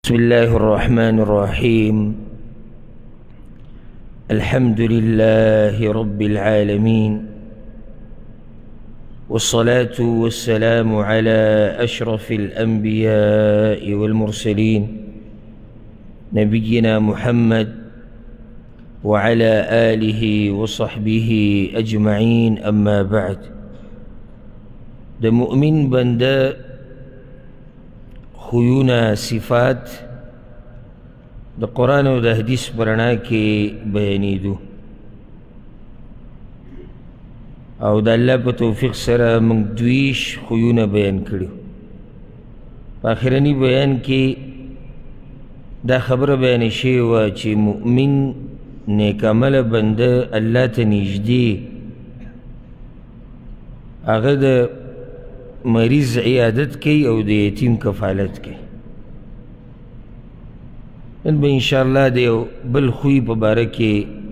بسم الله الرحمن الرحيم. الحمد لله رب العالمين، والصلاة والسلام على أشرف الأنبياء والمرسلين نبينا محمد وعلى آله وصحبه أجمعين. أما بعد، ده مؤمن بنده خویونه صفات د قرآن او د حدیث برنا کې بیانېدو، او د الله په توفیق سره موږ دویش خویونه بیان کړي. په آخرني بیان کې دا خبره بیانې شوې وه چې مؤمن نیک عمله بنده الله ته نږدې هغه د مریض عیادت کوي او د یتیم کفالت کوي. نن به انشاءالله د یو بل خوی په باره کې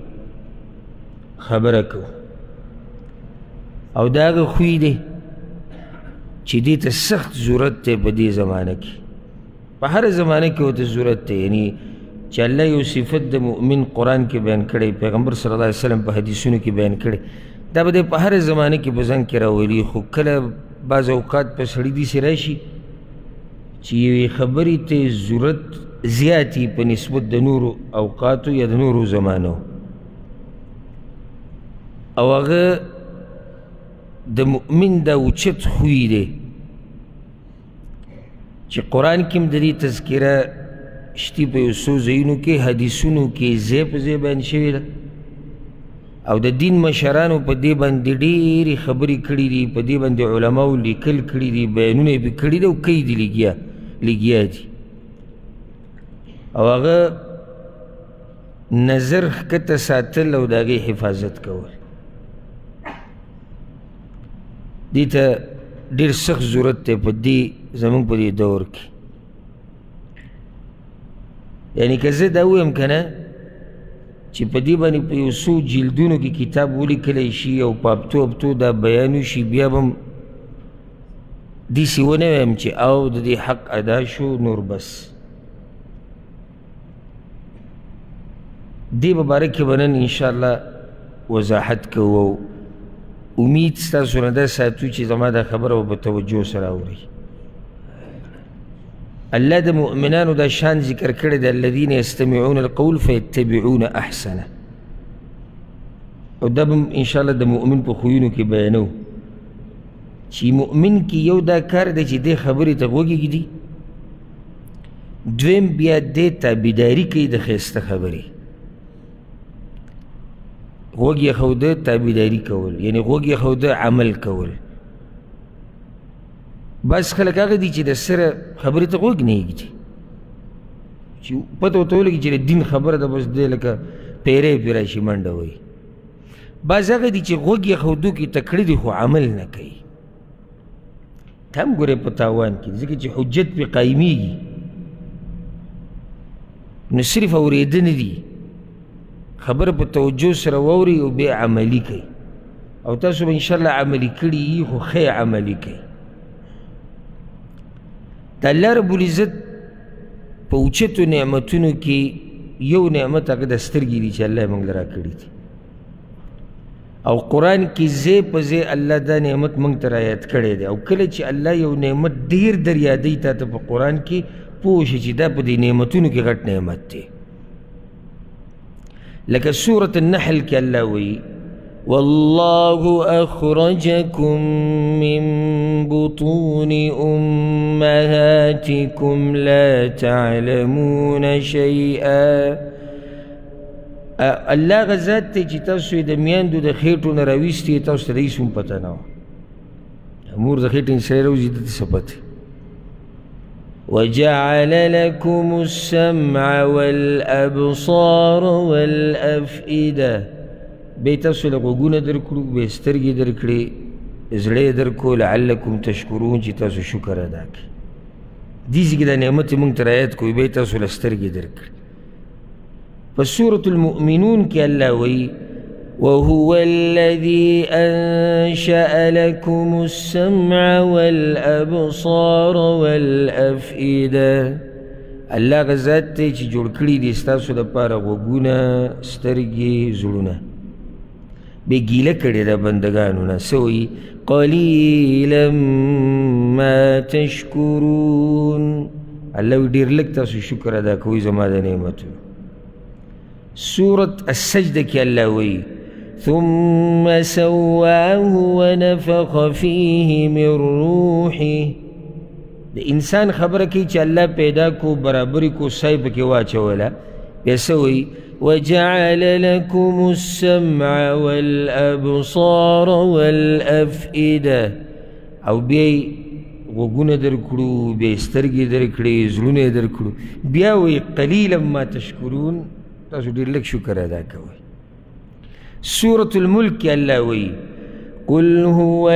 خبره کوو، او د هغه خوی دی چې دې ته سخت ضرورت دی په دې زمانه کې. په هره زمانه کې ورته ضرورت دی، یعنی چې الله یو صفت د مؤمن قرآن کې بیان کړی، پیغمبر صلی الله علیه وسلم په حدیثونو کې بیان کړی، دا به په هره زمانه کې په ځان کې راولي. خو کله بعض اوقات په سړي داسې راشي چې یوې خبرې ته ضرورت زیاتي په نسبت د نورو اوقاتو یا د نورو زمانو، او هغه د مؤمن دا اوچت خوی دی چې قرآن کې هم د دې تذکره شتي په یو څو ځایونو کې، حدیثونو کې ځای په ځای بیان شوې ده، او د دین مشرانو په دې باندې ډېرې خبرې کړي دي، په دې باندې علماو لیکل کړي دي، بیانونه یې پې کړي دي او کوي دي لګیا دي. او هغه نظر ښکته ساتل او د هغې حفاظت کول، دې ته ډېر سخت ضرورت دی په دې زموږ په دې دور کې. یعنې که زه دا ووایم که نه چې په دې باندې په یو څو جلدونو کې کتاب ولیکلی شي او په هفتو دا بیان وشي، بیا به هم داسې ونه وایم چې او د دې حق ادا شو نور بس. دې په باره کې به نن انشاءالله وضاحت کوو، او امید ستاسو نه دا ساتو چې زما دا خبره به په توجه سره اورئ. الله د مؤمنانو دا شان ذکر کړی د الذین یستمعون القول فیتبعون احسنه، او دا به انشاءالله د مؤمن په خویونو کې بیانو چې مؤمن کې یو دا کار دی چې دې خبرې ته غوږ ږدي، دویم بیا دې تابعداري کوي د ښایسته خبرې. غوږ یې ښوده تابعداري کول، یعنې غوږ یې ښوده عمل کول. بعض خلک هغه دي چې د سره خبرې ته غوږ نه ایږدي، چې پته ورته ولګي چې د دین خبره ده، بس دی لکه پیری پرې راشي منډه وایي. بعض هغه دي چې غوږ یې ښودو کې تکړه دي خو عمل نه کوي، ته هم ګورې په تاوان کې، ځکه چې حجت پرې قایمیږي نو صرف اورېده نه دي، خبره په توجه سره واوري او بیا عملي کوي. او تاسو به انشاءالله عملي کړي یي، خو ښه عملي کوي. د الله رب العزت په اوچتو نعمتونو کې یو نعمت هغه د سترګې دي چې الله یې موږ له راکړي دي، او قرآن کې ځای په ځای الله دا نعمت موږ ته رایاد کړی دی. او کله چې الله یو نعمت ډېر در یادوي تا ته په قرآن کې، پوه شي چې دا په دې نعمتونو کې غټ نعمت دی. لکه سورة النحل کې الله وایي والله أخرجكم من بطون أمهاتكم لا تعلمون شيئا. الله غزات ته چې تاسو یې د میندو د خېټو نه راویستي، تاسو ته د هېڅ هم پته نه وه. مور د خېټې نه سړی راوځي ده ته څه پته. وجعل لكم السمع والأبصار والأفئدة، بیا تاسو له غوږونه درکړو، بیا سترګې درکړې، زړه یې درکړو لعلکم تشکرون چې تاسو شکر ادا کړئ. دې ځای کې دا نعمت یې موږ ته رعایت کړو، بیا تاسو له سترګې درکړې. په سورة المؤمنون کې الله وایي وهو الذي أنشأ لكم السمع والأبصار والأفئدة الله هغه ذات دی چې جوړ کړي دي ستاسو دپاره غوږونه سترګې زړونه بې ګیله کړې ده بندګانو نه څه وایي قلیلا ما تشکرون الله وایي ډېر لږ تاسو شکر ادا کوئ زما د نعمتونو سورة السجده کې الله وایي ثم سواه ونفخ فيه من روحه د انسان خبره کوي چې الله پیدا کو برابري کو سای پکې واچوله بیا څه وایي وجعل لكم السمع والأبصار والأفئدة او بیا غوږونه درکړو بیا سترګې درکړې زړونه یې درکړو بیا وایي قلیلا ما تشکرون تاسو ډېر لږ شکر ادا کوئ سورة الملك کې الله وایي قل هو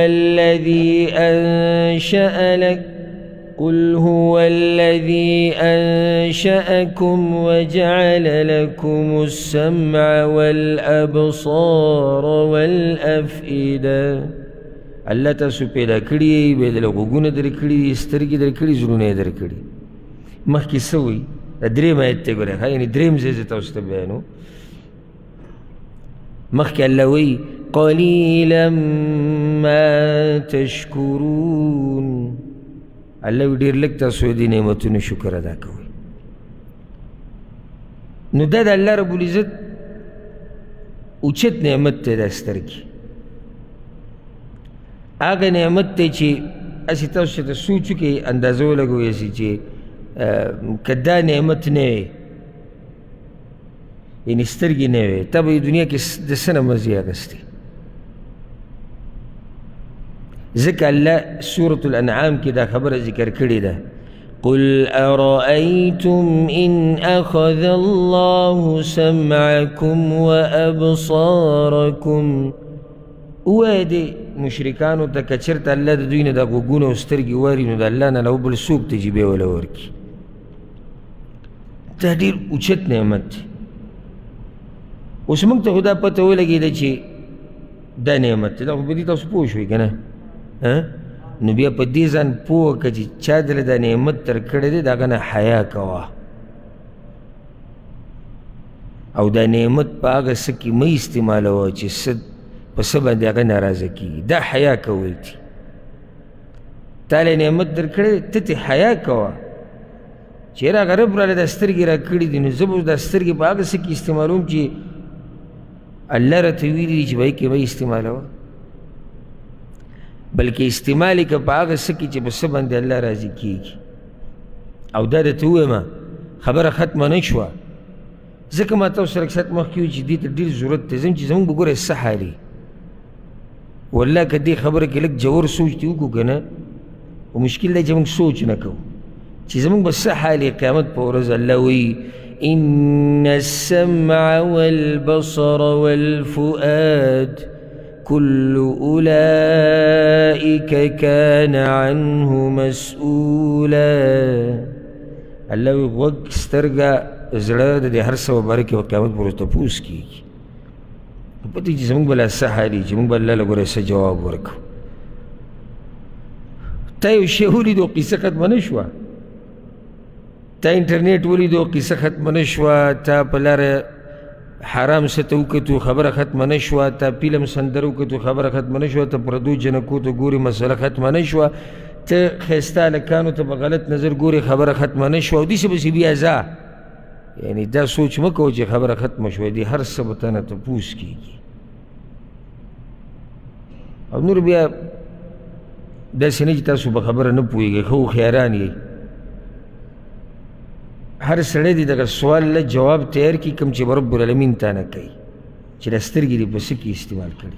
الذي أنشأكم وجعل لكم السمع والأبصار والأفئدة الله تاسو پیدا کړي بیا دله غوږونه درکړي سترګې درکړي زړونه یې درکړي مخکې څه وایي د درېیم آیت ته ګورئ یعنې درېیم ځای زه تاسو ته بیانوم مخکې الله وایي قلیلا ما تشکرون الله وایي ډېر لږ تاسو دې نعمتونو شکر ادا کوئ نو دا د الله رب العزت اوچت نعمت دی دا سترګې هغه نعمت دی چې هسې تاسو ته سوچ وکړئ اندازه ولګوئ هسې چې که دا نعمت نه وی یعنې سترګې نه وی تا به دنیا کې د څه نه مزې اخیستې ځکه الله سورة الانعام کې دا خبره ذکر کړې ده قل أرأيتم إن أخذ الله سمعكم وأبصاركم ووایه دې مشرکانو ته که چېرته الله د دوی نه دا غوږونه او سترګې واري نو د الله نه له بل څوک ته چې بیا وله ورکړي دا ډېر اوچت نعمت دی اوس موږ ته خو دا پته ولګېده چې دا نعمت دی دا خو په دې تاسو پوه شوئ که نه نو بیا په دې ځان پوه که چې چا دله دا نعمت در کړی دی د هغه نه حیا کوه او دا نعمت په هغه څه کې مه استعمالوه چې څه په څه باندې هغه ناراضه کېږي دا حیا کول دي تا له نعمت در کړی ته ترې حیا کوه چې یاره هغه رب راله دا سترګې را کړي دي نو زه به دا سترګې په هغه څه کې استعمالوم چې الله راته ویلي دي چې به یې کې به استعمالوه بلکې استعمال یې که په هغه څه کې چې په څه باندې الله راضي کېږي او دا درته ووایم خبره ختمه نه شوه ځکه ما تاسو سره اکثر مخکې وي چې دې ته ډېر ضرورت دی ځم چې زموږ به ګوره څه حال والله که دې خبره کې لږ جوور سوچ دې وکړو که نه خو مشکل دی چې موږ سوچ نه کوو چې زموږ به څه حال قیامت په ورځ الله وایي إن السمع والبصر والفؤاد كل أولئك كان عنه مسؤولا الله وایي غوږ سترګه زړه د دې هر څه باره کې به قیامت پر ورځ تپوس کېږي پته چې زموږ به لا څه حال وي چې موږ به الله له ګوره څه جواب ورکړو تا یو شی ولیدو قصه ختمه نه شوه تا انټرنیټ ولیدو قصه ختمه نه شوه تا په لاره حرام څه ته وکتو خبره ختمه نه شوه تا فلم سندره وکتو خبره ختمه نه شوه ته پردو جنکو ته ګورې مسله ختمه نه شوه ته ښایسته هلکانو ته په غلط نظر ګورې خبره ختمه نه شوه او داسې پسې بیا ځه یعنی دا سوچ مه کوه چې خبره ختمه شوه دې هر څه به تا نه تپوس کېږي او نور بیا داسې نه چې تاسو په خبره نه پوهېږئ ښه هوښیاران یئ هر سړی دې دغه سوال له جواب تیار کړي کوم چې به رب العالمین تا نه کوي چې دا سترګې دې په څه کې استعمال کړي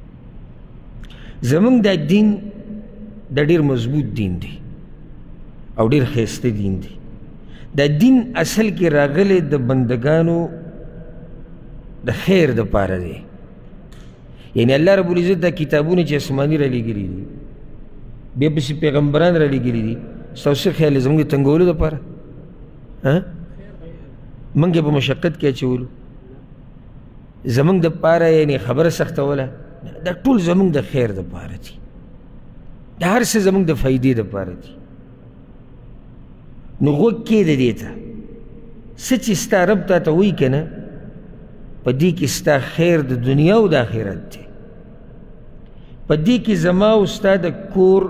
زموږ دا دین دا ډېر مضبوط دین دی او ډېر ښایسته دین دی دا دین اصل کې راغلی د بندګانو د خیر دپاره دی یعنی الله رب العزت دا کتابونه چې اسماني رالیږلي دي بیا پسې پیغمبران رالیږلي دي ستاسو څه خیال دی زموږ د تنګولو دپاره موږ یې په مشقت کې اچولو زموږ دپاره یعنې خبره سختوله دا ټول زموږ د خیر دپاره دي دا هر څه زموږ د فایدې دپاره دي نو غوږ کښېږده دې ته څه چې ستا رب تا ته وایي که نه په دې کې ستا خیر د دنیا او د آخرت دی په دې کې زما او ستا د کور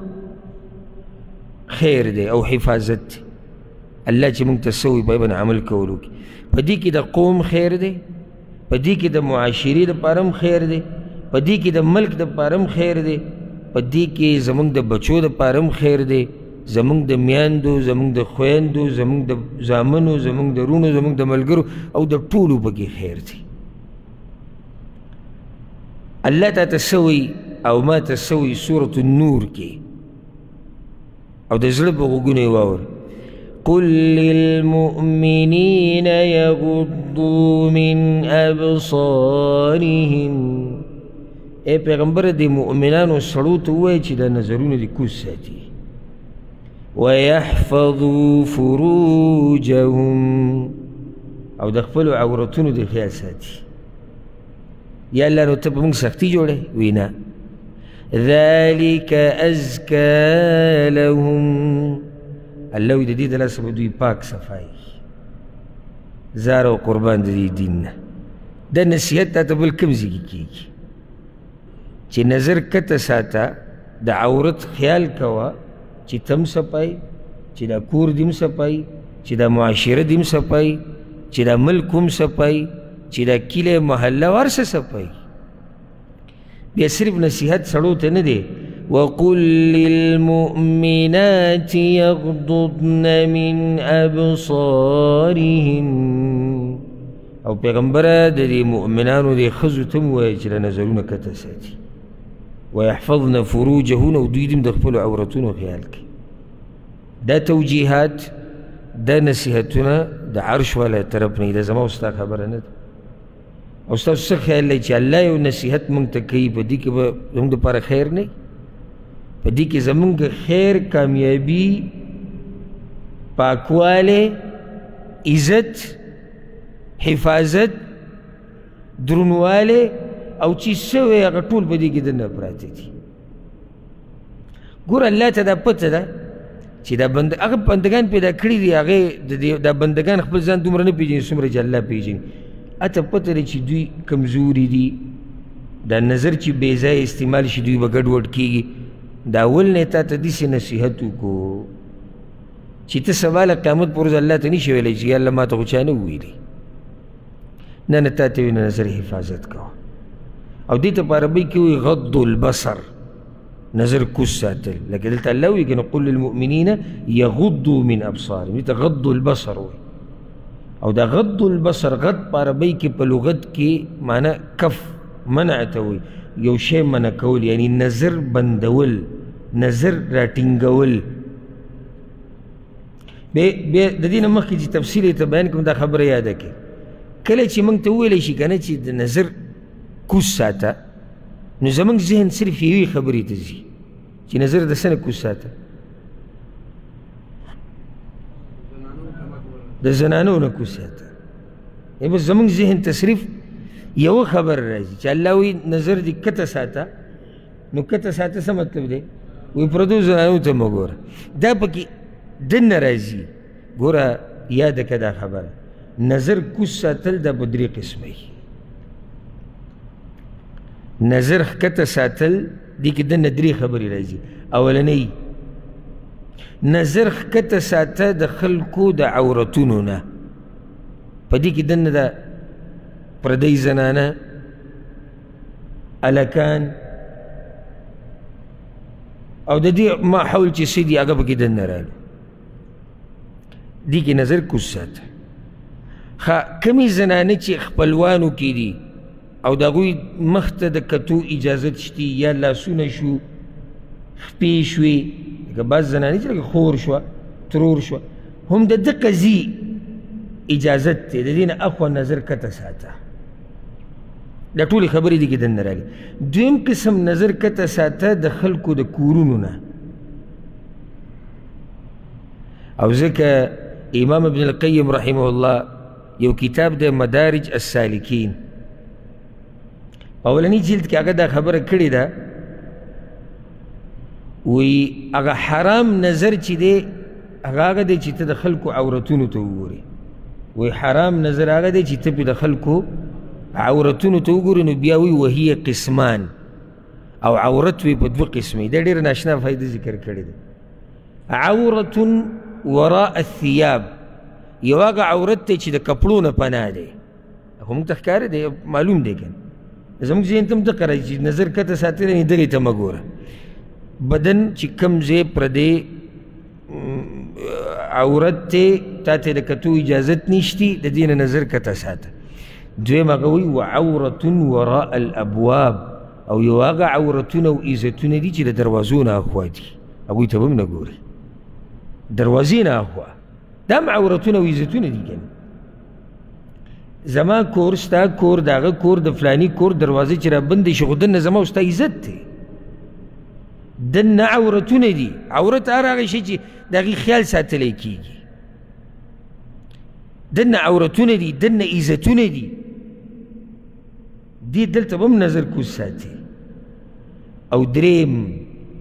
خیر دی او حفاظت دی الله چې موږ ته څه وایي په باندې عمل کولو کې په دې کې د قوم خیر دی په دې کې د معاشرې دپاره هم خیر دی په دې کې د ملک دپاره هم خیر دی په دې کې زموږ د بچو دپاره هم خیر دی زموږ د میاندو زموږ د خویندو زموږ د زامنو زموږ د رونو زموږ د ملګرو او د ټولو پکې خیر دی الله تا ته څه وایي او ما ته څه وایي سورة النور کې او د زړه په غوږونو یې واوره قل للمؤمنين يغضوا من أبصارهم اے پیغمبر دی مؤمنانو سړو ته ووایي چې دا نظرونه دي کوز ساتي ويحفظوا فروجهم او د خپلو عورتونو د خیال ساتي یا الله نو ته په موږ سختي جوړی وی نه ذلك أزكى لهم الله وی د دې د لاسه به دوی پاک صفایي زار او قربان د دې دین نه دا نصیحت تا ته بل کوم ځای کې کېږي چې نظر کته ساته د عورت خیال کوه چې تم صفایي چې دا کور دې هم صفایي چې دا معاشره دې هم صفایي چې دا ملک هم صفایي چې دا کلی محله هر څه صفایي بیا صرف نصیحت سړو ته نه دی وقل للمؤمنات يغضضن من أبصارهن او پیغمبره د دې مؤمنانو دې ښځو ته هم ووایه چې دا نظرونه کته ساتي ويحفظن فروجهن او دوی دې هم د خپلو عورتونو خیال کوي دا توجیهات دا نصیحتونه د عرش والا طرف نه دا زما او ستا خبره نه ده او ستاسو څه خیال دی چې الله یو نصیحت موږ ته کوي په دې کې به زموږ دپاره خیر نه په دې کې زموږ خیر کامیابي پاکوالی عزت حفاظت درونوالی او چې څه وی هغه ټول په دې کې دننه پراته دي ګوره الله ته دا پته ده چې دا هغه بندګان پیدا کړي دي هغې دا بندګان خپل ځان دومره نه پېژني څومره چې الله پېژني اته پته دی چې دوی کمزوري دي دا نظر چې بې ځایه استعمال شي دوی به ګډوډ کېږي دا اول نه تا ته داسې نصیحت وکړو چې ته سبا له قیامت پر ورځ الله ته نشي ویلی چې یا الله ما ته خو چا نه وویلي نه نه تا ته وي نه نظر حفاظت کوه او دې ته په عربۍ کې وایي غض البصر نظر کوز ساتل لکه دلته الله وایي که نه قل للمؤمنین یغضوا من ابصارهم دې ته غض البصر وایي او دا غض البصر غض په عربۍ کې په لغت کې معنی کف منع ته وایي یو شی منع کول یعنی نظر بندول نظر راټینګول بیا د دې نه مخکې چې تفصیل یې ته بیان کړم دا خبره یاده کړې کله چې موږ ته وویلی شي که نه چې د نظر کوز ساته نو زموږ ذهن صرف یوې خبرې ته ځي چې نظر د څه نه کوز ساته د زنانو نه کوز ساته بس زموږ ذهن ته صرف یوه خبر راځي چې الله وایي نظر دې کته ساته نو کته ساته څه مطلب دی وایي پردو زنانو ته مه ګوره دا پکې دننه راځي ګوره یاده که دا خبره نظر کوز ساتل دا په درې قسمه وي نظر ښکته ساتل دې کې دننه درې خبرې راځي اولنۍ نظر ښکته ساته د خلکو د عورتونو نه په دې کې دننه د پردی زنانه الکان او د دې ماحول چې څه دي هغه پکې دننه راغلي دې کې نظر کوز ساته کمې زنانه چې خپلوانو کې دي او د هغوی مخ ته د کتو اجازت شتي یا لاسونه شو خپې شوې لکه بعض زنانې چې لکه خور شوه ترور شوه هم د ده قضي اجازت دی د دې نه اخوا نظر کته ساته دا ټولې خبرې دي کې دننه راغلي دویم قسم نظر کته ساته د خلکو د کورونو نه او ځکه امام ابن القیم رحمه الله یو کتاب د مدارج السالکین اولنی جلد کې هغه دا خبره کړې ده وی هغه حرام نظر چې دی هغه دی چې ته د خلکو عورتونو ته وګورې وی حرام نظر هغه دی چې ته پې د خلکو عورتونو ته وګورې نو بیا وی وهي قسمان او عورت وی په دوه قسمې دا ډېره ناشنا فایده ذکر کړې ده عورة وراء الثياب یو هغه عورت دی چې د کپړو نه پناه دی خو موږ ته ښکاره دی معلوم دی که زموږ ذهن ته هم دقه راځي چې نظر کته ساتلی دغې ته مه ګوره بدن چې کوم ځای پردی عورت دی تا ته د کتو اجازت نشتی د دې نه نظر کته ساته دویم هغه وایي وعورة وراء الابواب او یو هغه عورتونه او عزتونه دي چې د دروازو نه اخوا دي هغوی ته به هم نه ګوري دروازې نه اخوا دا هم عورتونه او عزتونه دي که زما کور ستا کور د هغه کور د فلاني کور دروازې چې را بندې شي خو دننه زما او ستا عزت دی دننه عورتونه دي عورت هر هغه شی چې د هغې خیال ساتلی کېږي دننه عورتونه دي دننه عزتونه دي دې دلته به هم نظر کوز ساتي او دریم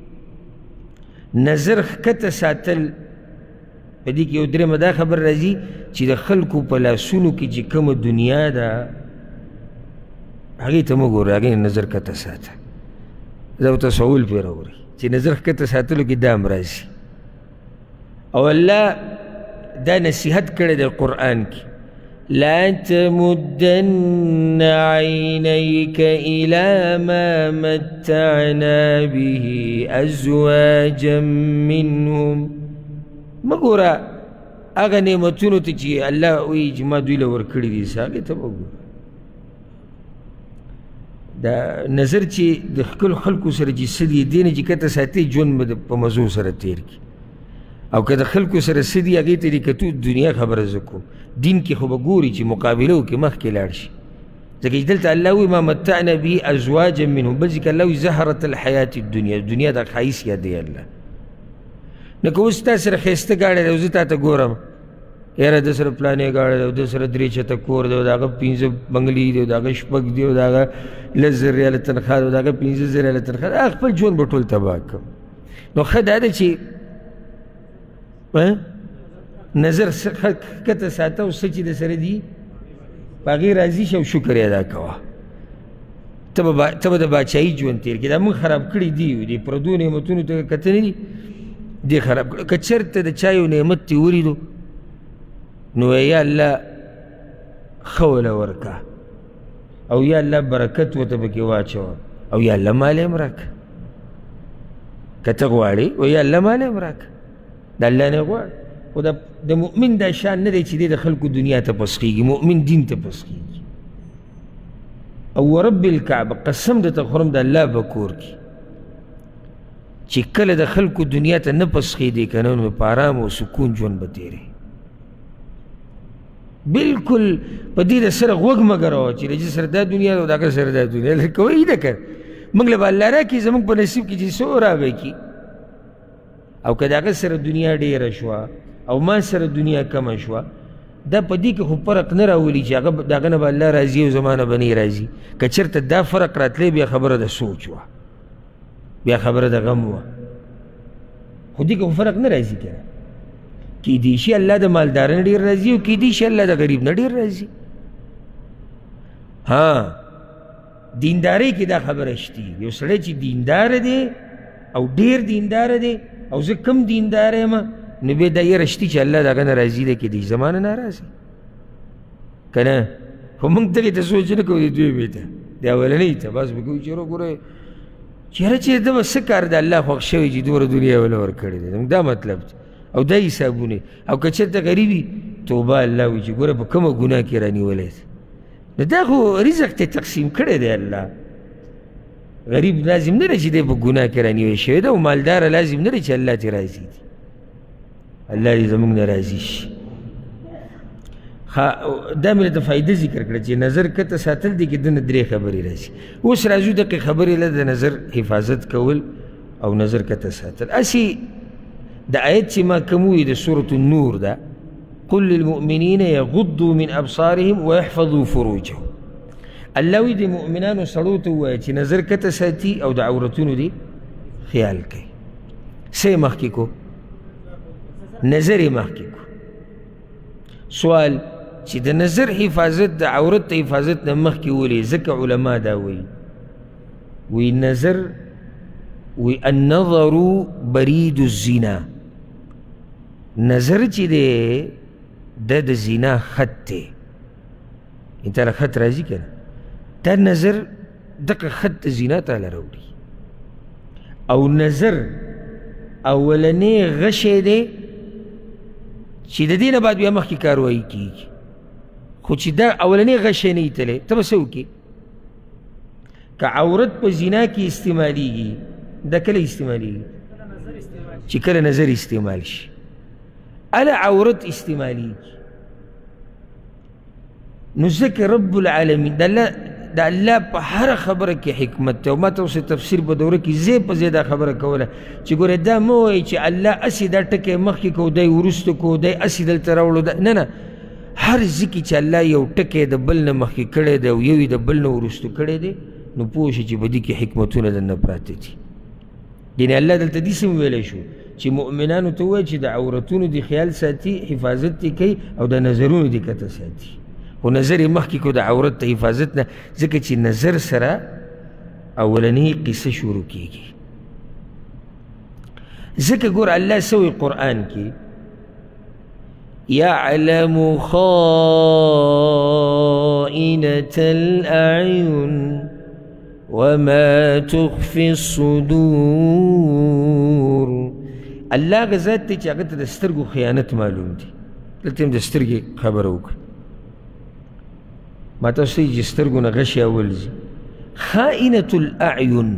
نظر ښکته ساتل په دې کې یو درېمه دا خبر راځي چې د خلکو په لاسونو کې چې کومه دنیا ده هغې ته مه ګوره هغې نه نظر کته ساته دا به تسول پرې راوړي چې نظر ښکته ساتلو کې دا هم راځي او الله دا نصیحت کړی دی قرآن کې لا تمدن عينيك إلى ما متعنا به أزواجا منهم مګوره هغه نعمتونو ته چې الله وایي چې ما دوی له ورکړي دي هغې ته وګوره دا نظر چې د ښکلو خلکو سره چې څه دي دې نه چې کته ساتي ژوند به په مزو سره تېر کړي او که د خلکو سره څه دي هغې ته دې کتو دنیا خبره زه کوم دین کې خو به ګوري چې مقابله وکړي مخکې لاړ شي ځکه چې دلته الله وایي ما متعنا به ازواجا منهم بل ځکه الله وایي زهرة الحیات الدنیا دنیا د ښایست یادوي الله نو که اوس تا سره ښایسته ګاډی دی او زه تا ته ګورم یاره د سره پلانې ګاډی دی او د سره درې چته کور دی او د هغه 5 بنګلي دی او د هغه 6 دی او د هغه 10,000 ریاله تنخواه دی او د هغه 15,000 ریاله تنخواه دی خپل ژوند به ټول تباه کړم نو ښه دا ده چې نظر ښکته ساته او څه چې د سره دي په هغې راضي شه او شکر یې ادا کوه ته به د باچایي ژوند تېر کړې دا موږ خراب کړي دي د پردو نعمتونو ته کتنې دي دې خراب کړه که چېرته د چا یو نعمت دې ولیدو نو یا الله ښه وله ورکه او یا الله برکت ورته پکې واچوه او یا الله مال یې هم راکړه که ته غواړې و یا الله مال یې هم راکړه د الله نه غواړه خو د مؤمن دا شان نه دی چې دی د خلکو دنیا ته پسخېږي مؤمن دین ته پسخېږي او ورب الکعبه قسم درته خورم د الله په کور کې چې کله د خلکو دنیا ته نه پسخېدی که نه نو په ارام او سکون ژوند به تېرې بلکل په دې د سره غوږ مه ګروه چې د دې سره دا دنیا ده او د هغه سره دا دنیا ده کوئ ده که موږ له به الله راکړي زموږ په نصیب کې چې څه راغی کي او که د هغه سره دنیا ډېره شوه او ما سره دنیا کمه شوه دا په دې کې خو فرق نه راولي چې د هغه نه به الله راضي او زما نه به نه راضي که چېرته دا فرق راتلی بیا خبره د سوچ وه بیا خبره د غم وه خو دې کې خو فرق نه راځي که نه کیدای شي الله د مالدار نه ډېر راضي او کیدای شي الله د غریب نه ډېر راضي ها دیندارۍ کې دا خبره شته یو سړی چې دیندار دی او ډېر دیندار دی او زه کم دیندار یم نو بیا دا یې رشتي چې الله د هغه نه راضي دی کیدای شي زما نه ناراضي که نه خو موږ دغې ته سوچ نه کوو د دویمې ته د اولنۍ ته بس به کوو چې ګوره چېره چې ده به څه کار د الله خوښ شوی چې دومره دنیا وله ورکړې دی دا مطلب دی او دا حسابونه او که چېرته غریب وي توبه الله وایي چې ګوره په کومه ګناه کې رانیولی نو دا خو رزق ته تقسیم کړی دی الله غریب لازم نه دی چې دی په ګناه کې رانیوی شوی ده او مالداره لازم نه دی چې الله ترې راضي دي الله دې زموږ نه راضي شي دا مې درته فایده ذکر کړه چې نظر کته ساتل دی کې دنه درې خبرې راځي اوس راځو دقیق خبرې له د نظر حفاظت کول او نظر کته ساتل اسې د آیت چې ما کوم وایي د سورة النور ده قل للمؤمنین یغضوا من ابصارهم ويحفظوا فروجهم الله وایي د مؤمنانو سړو ته ووایه چې نظر کته ساتي او د عورتونو دې خیال کوي څه یې مخکې کو نظر یې مخکې کو سوال چې د نظر حفاظت د عورت د حفاظت نه مخکې ولې ځکه علما دا وی نظر وی النظر برید الزنا نظر چې دی د زنا خط دی انتاله خط راځي که نه دا نظر دغه خط د زنا تاله راوړي او نظر اولنی غشی دی چې د دې نه بعد بیا مخکې کاروایي کېږي خو چې دا اولنی غشی نه ایتلی ته به څه وکړې که عورت په زنا کې استعمالیږي دا کله استعمالیږي چې کله نظر استعمال شي اله عورت استعمالیږي نو ځکه رب العالمین د الله په هره خبره کې حکمت دی او ما ته اوس تفسیر په دوره کې ځای په ځای دا خبره کوله چې ګوره دا مه وایي چې الله هسې دا ټکی مخکې کو دی وروسته کو دی هسې دلته راوړو نه هر ځکې چې الله یو ټکی د بل نه مخکې کړی دی او یو یې د بل نه وروسته کړی دی نو پوه شي چې په دې کې حکمتونه دننه پراته دي یعنې الله دلته دې څه ویلی شو چې مؤمنانو ته ووایي چې د عورتونو د خیال ساتي حفاظت دې کوي او د نظرونو دې کته ساتي خو نظر یې مخکې کو د عورت د حفاظت نه ځکه چې نظر سره اولنۍ قصه شروع کېږي ځکه ګور الله څه وایي قرآن کې يعلم خائنة الأعين وما تخفي الصدور الله غزات ته چې هغه ته د سترګو خیانت معلوم دي دلته هم د سترګې خبره وکړه ما تاسو ته چې سترګو نه غشی اولځي خائنة الأعين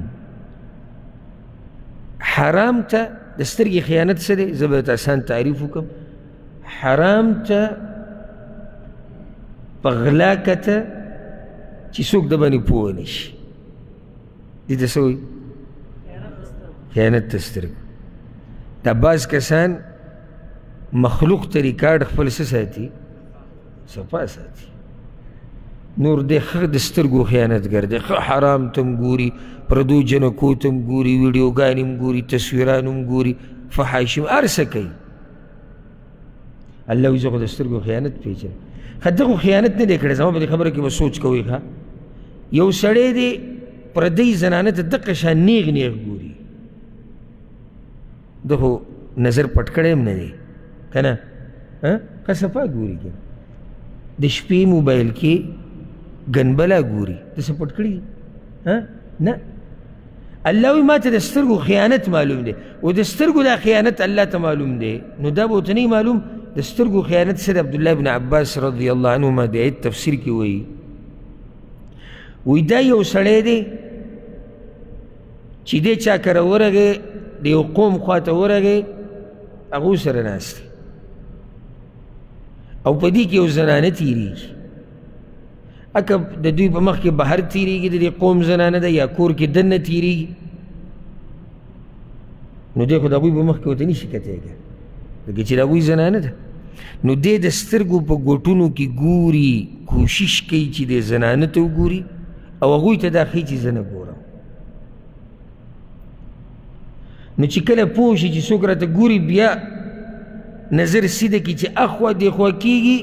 حرام ته د سترګې خیانت څه دی زه به درته اسان تعریف وکړم حرام ته په غلا کته چې څوک د باندې پوه نه شي دې ته څه وایي خیانت د سترګو دا بعض کسان مخلوق ته ریکارډ خپل څه ساتي صفا ساتي نور دی ښه د سترګو خیانتګر دی ښه حرام ته هم ګوري پردو جنکو ته هم ګوري ویډیوګانې هم ګوري تصویران هم ګوري فحاشي هم هر څه کوي الله وایي زه خو د سترګو خیانت پېژنم ښه دغو خیانت نه دی کړی زما په دې خبره کې به سوچ کوئ ښه یو سړی دی پردۍ زنانه ته دغه شان نیغ نیغ ګوري ده خو نظر پټ کړی هم نه دی که نه ښه صفا ګوري که د شپې موبایل کې ګنبله ګوري داسې پټ کړي نه الله وایي ما ته د سترګو خیانت معلوم دی او د سترګو دا خیانت الله ته معلوم دی نو دا به ورته نه معلوم د سترګو خیانت سره عبدالله بن عباس رضی الله عنهما د آیت تفسیر کې وایي دا یو سړی دی چې دی چا کره ورغی د یو قوم خواته ورغی هغو سره ناست دی او په دې کې یو زنانه تېرېږي اکه د دوی په مخ کې بهر تېرېږي د دې قوم زنانه ده یا کور کې دننه تېرېږي نو دی خو د هغوی په مخ کې ورته نشي کتلی لکه چې د هغوی زنانه ده نو دی د سترګو په ګوټونو کې ګوري کوشش کوي چې د زنانه ته وګوري او هغوی ته دا ښیي چې زه نه ګورم نو چې کله پوه شي چې څوک راته ګوري بیا نظر سیده کی چې اخوا دیخوا کیږي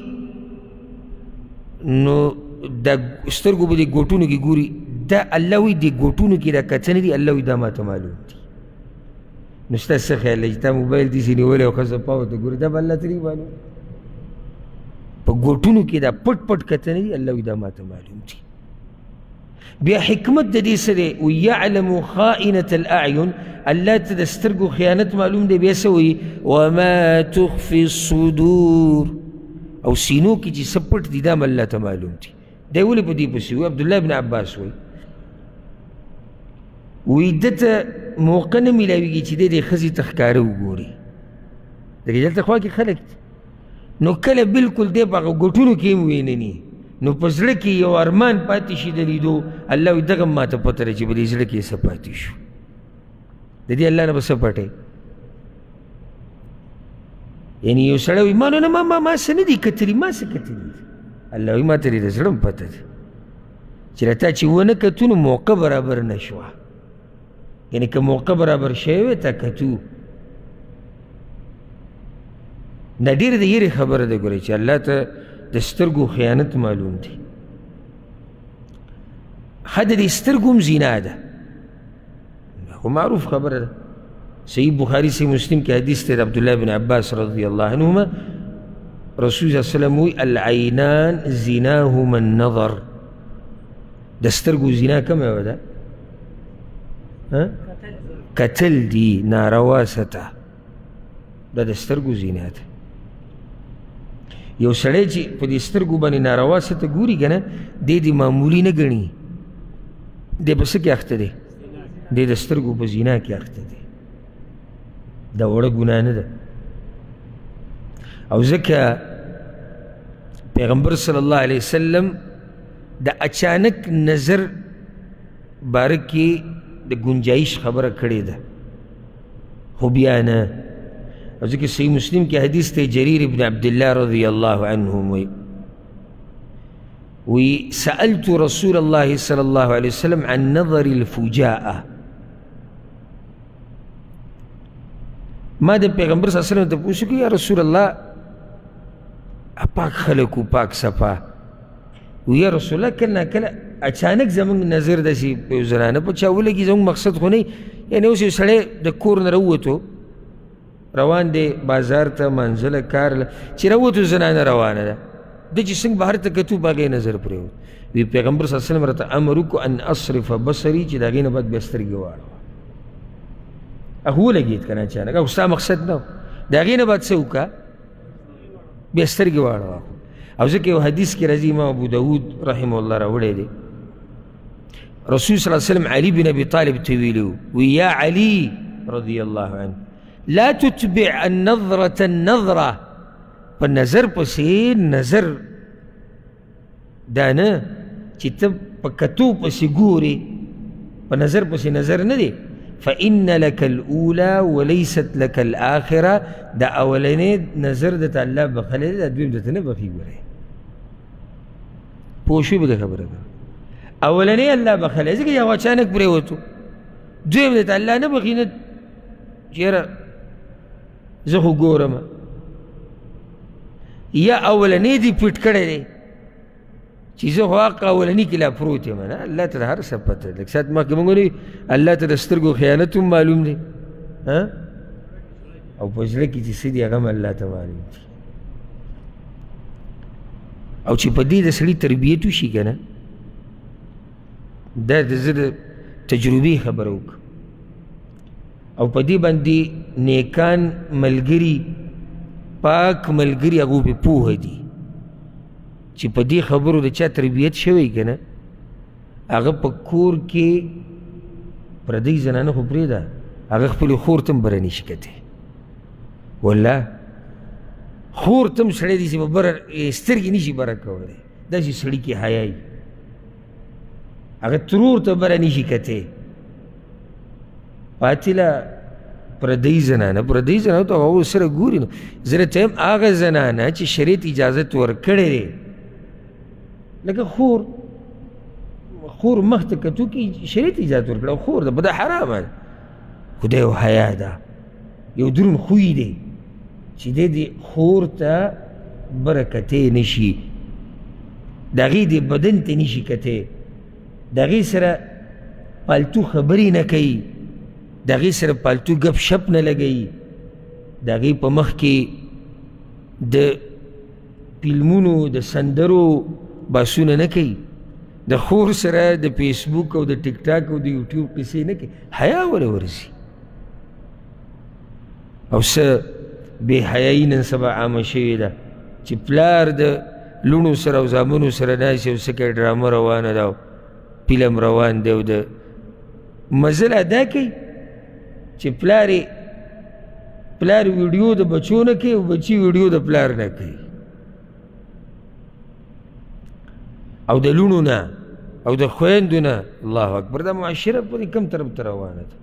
نو د سترګو به د ګوټونو کې ګوري دا الله وایي د ګوټونو کې دا کتنې دي الله وایي دا ماته معلوم دي نو ستا څه خیال دی چې تا موبایل داسې نیولی او ښځه پاو ته ګوري دا به الله ته نه معلوم په ګوټونو کې دا پټ پټ کتنې دي الله وایي دا ماته معلوم دي بیا حکمت د دې څه دی ویعلم خائنة الأعین الله ته د سترګو خیانت معلوم دی بیا څه وایي وما تخفي الصدور او سینو کې چې څه پټ دي دا هم الله ته معلوم دي دی ولې په دې پسې وایي عبدالله بن عباس وایي ده ته موقع نه میلاویږي چې دی د ښځې ته ښکاره وګوري لکه دلته خوا کې خلک دي نو کله بلکل دی په هغه ګوټونو کې هم وینني نو په زړه کې یو ارمان پاتې شي د لیدو الله وایي دغه هم ماته پته ده چې په دې زړه کې څه پاتې شو د دې الله نه به څه پټی یعنې یو سړی وایي ما نو نه ما څه نه دي کتلي ما څه کتلي الله وایي ما ته دې د زړه هم پته ده چې له تا چې ونه کتو نو موقع برابر نه شوه یعنې که موقع برابر شوی وی تا کتو دا ډېره د یېرې خبره ده ګورئ چې الله ته د سترګو خیانت معلوم دی. ښه د دې سترګو هم زنا ده، خو معروف خبره ده. صحیح بخاري صحیح مسلم کې حدیث دی د عبدالله بن عباس رضی الله عنهما، رسول صلی الله علیه وسلم وی العینان زناهما النظر، د سترګو زنا کومه وه ده؟ کتل دي، ناروا سته، دا د سترګو زنا ده. یو سړی چې په دې سترګو باندې ناروا سته ګوري که نه، دی دې معمولي نه ګڼي، دی په څه کې اخته دی؟ دی د سترګو په زنا کې اخته دی. دا وړه ګناه نه ده. او ځکه پیغمبر صلی الله علیه وسلم د اچانک نظر باره کې د گنجایش خبره کړې ده، خو بیا نه. او ځکه صحیح مسلم کې حدیث دی جریر ابن عبدالله رضی الله عنه وی سألت رسول الله صلی الله علیه وسلم عن نظر الفجاءة، ما د پیغمبر صلی الله علیه وسلم ته پوښتنه وکړه یا رسول الله پاک خلکو پاک صفا، وی یا رسول الله کله ناکله اچانک زموږ نظر داسې په یو زنانه په چا ولګي، زموږ مقصد خو نه یعنې اوس یو سړی د کور نه راووتو، روان دی بازار ته منزله کار چې راووتو زنانه روانه ده، ده چې څنګه بهر ته کتو په هغې نظر پرېوت. وی پیغمبر صلی الله علیه وسلم راته امر وکړو ان اصرف بصري، چې د هغې نه بعد بیا سترګې واړوه. هغه ولګېد که نه اچانک، او ستا مقصد نه و، د هغې نه بعد څه وکړه؟ بیا سترګې واړوه. او ځکه یو حدیث کې راځي، امام ابو داود رحمه الله راوړی دی، رسول صلی الله علیه وسلم علي بن ابي طالب ته ویلي وی یا علي رضی الله عنه لا تتبع النظرة النظرة، په نظر پسې نظر دا نه چې ته په کتو پسې ګورې، په نظر پسې نظر نه دی. فإن لك الأولى وليست لك الآخرة، دا اولنې نظر درته الله بخلی دی، دا دویم درته نه بخي. ګورې پوه شوې به د خبره ده، اولنې الله بخلی ځکه یو اچانک پرېوتو، دویم درته الله نه بخي، نه چې یاره زه خو ګورم، یا اولنې دې پټ کړی دی چې زه خو حق اولني کې لا پروت یم. نه، الله ته د هر څه پته ده. لږ ساعت مخکې مونږ ویلي الله ته د سترګو خیانت هم معلوم دی، او په زړه کې چې څه دي هغه هم الله ته معلوم دي. او چې په دې د سړي تربیت وشي که نه، دا د زه د تجربې خبره وکړه، او په دې باندې نیکان ملګري، پاک ملګري هغو پې پوهه دي چې په دې خبرو د چا تربیت شوی که نه، هغه په کور کې پردۍ زنانه خو پرېږده، هغه خپلې خور ته هم بره نشي کتی. والله خور ته هم سړی داسې په بره سترګې نشي بره کولی، داسې سړي کې حیا وي، هغه ترور ته بره نشي کتی. پاتله پردۍ زنانه، پردۍ زنانه ته هغه سره ګوري. نو زه درته یم هغه زنانه چې شریعت اجازت ورکړی دی، لکه خور مخ ته کتو کې شریعت اجازت ورکړی، خور ده، دا حرامه ده، خو دا یو حیا ده، یو درون خوی دی چې دی د خور ته بره کتی نشي، د هغې د بدن ته نشي کتی، د هغې سره پالتو خبرې نه کوي، د هغې سره پالتو ګپ شپ نه لګوي، د هغې په مخ کې د فلمونو د سندرو باسونه نه کوي، د خور سره د فیسبوک او د ټیک ټاک او د یوټیوب قصې نه کوي. حیا وله ورځي. او څه بې حیایي نن سبا عامه شوې ده چې پلار د لوڼو سره او زامنو سره ناست یو څه کوي، ډرامه روانه ده او فلم روان دی، او د مزل ادا کوي چې پلار ویډیو د بچو نه کوي او بچي ویډیو د پلار نه کوي، او د لوڼو نه او د خویندو نه. الله اکبر، دا معاشره پورې کوم طرف ته روانه ده.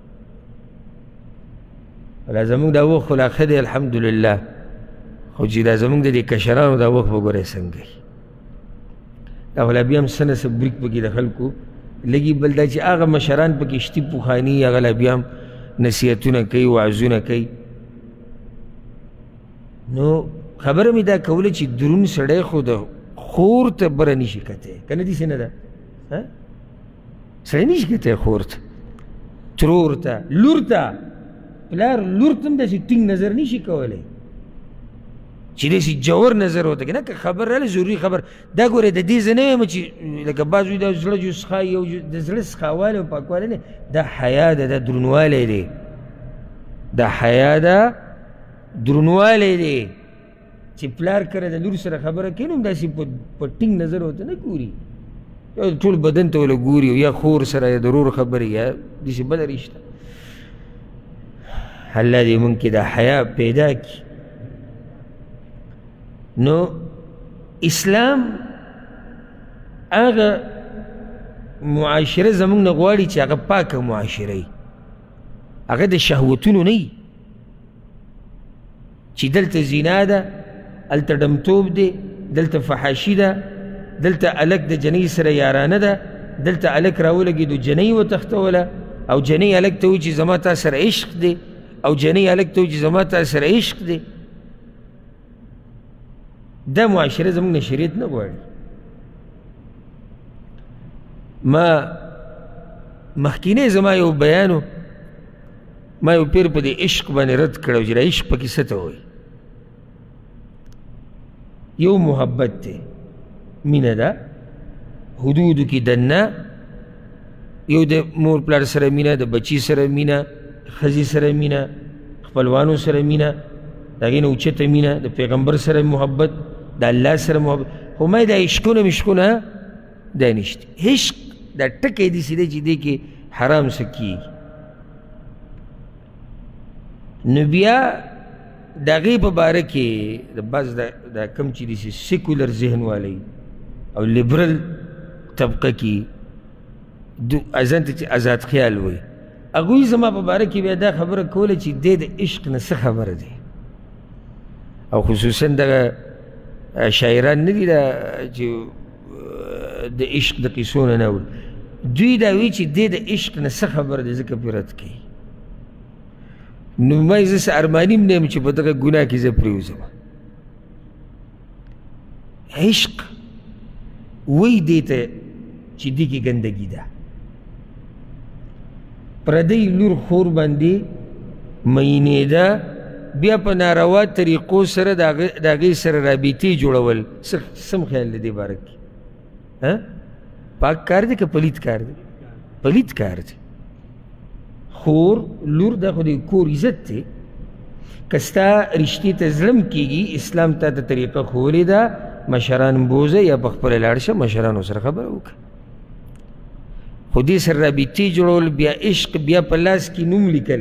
ولا زمونږ دا وخت خو لا ښه دی الحمدلله، خو چې دا زمونږ د دې کشرانو دا وخت به ګورئ څنګه وي، دا خو لا بیا هم څه نه څه بریک پکې د خلکو لګي. بل دا چې هغه مشران پکې شتي پوخاني، هغه لا بیا هم نصیحتونه کوي، وعظونه کوي. نو خبره مې دا کوله چې دروند سړی خو د خور ته بره نشي کتی که نه داسې نه ده سړی نشي کتی خور ته ترور ته لور ته پلار لور ته هم داسې ټینګ نظر نشي کولی چې داسې جوور نظر ورته که نه که خبر راغلی ضروري خبر دا ګورې د دې زه نه یم چې لکه بعض وایي دا زړه جو څښا یو د زړه څښاوالی او پاکوالی نه دا حیا ده دا درونوالی دی دا حیا ده درونوالی دی چې پلار کره د لور سره خبره کوي نو هم داسې په ټینګ نظر ورته نه ګوري یا ټول بدن ته وله ګوري یا خور سره یا د ورور خبرې یا داسې بله رشته الله دې مونږ کې دا حیا پیدا کړي نو اسلام هغه معاشره زمونږ نه غواړي چې هغه پاکه معاشره وي هغه د شهوتونو نه وي چې دلته زنا ده هلته ډمتوب دی دلته فحاشي ده دلته هلک د جنۍ سره یارانه ده دلته هلک راولګېدو جنۍ وتښتوله او جنۍ هلک ته وایي چې زما تا سره عشق دی او جنۍ هلک ته وایي چې زما تا سره عشق دی دا معاشره زمونږ نه شریعت نه غواړي ما مخکینی زما یو بیانو ما یو پیر په دې عشق باندې رد کړی چې دا عشق پکې څه ته وایي یو محبت دی مینه ده حدودو کې دننه یو د مور پلار سره مینه د بچی سره مینه ښځې سره مینه خپلوانو سره مینه د هغې نه اوچته مینه د پیغمبر سره محبت د الله سره محبت خو ما دا عشقونه مشقونه دا نشته عشق دا ټکی داسې دی چې دې کې حرام څه کېږي نو بیا د هغې په باره کې د بعض دا کم چې داسې سیکولر ذهن والی او لیبرل طبقه کې ځان ته چې آزاد خیال وایي هغوی زما په باره کې بیا دا خبره کوله چې دی د عشق نه څه خبره دی او خصوصا دغه شاعران نه دي دا چې د عشق د قصو نه نه دوی دا وایي چې دی د عشق نه څه خبره دی ځکه پرې رد کوي نو ما زه څه ارماني م نه یم چې په دغه ګناه کې زه پرېوځم عشق وایي دې ته چې دې کې ګندګي ده پردی لور خور باندې مینېده بیا په ناروا طریقو سره د هغې سره رابطې جوړول سم خیال دی دې باره کې پاک کار دی که پلید کار دی پلید کار دی خور لور دا خو د کور عزت دی که ستا رشتې ته زړه کېږي اسلام تا ته طریقه ښوولې ده مشران بوځه یا په خپله لاړ شه مشرانو سره خبره وکړه خو دې سره رابطې جوړول بیا عشق بیا په لاس کې نوم لیکل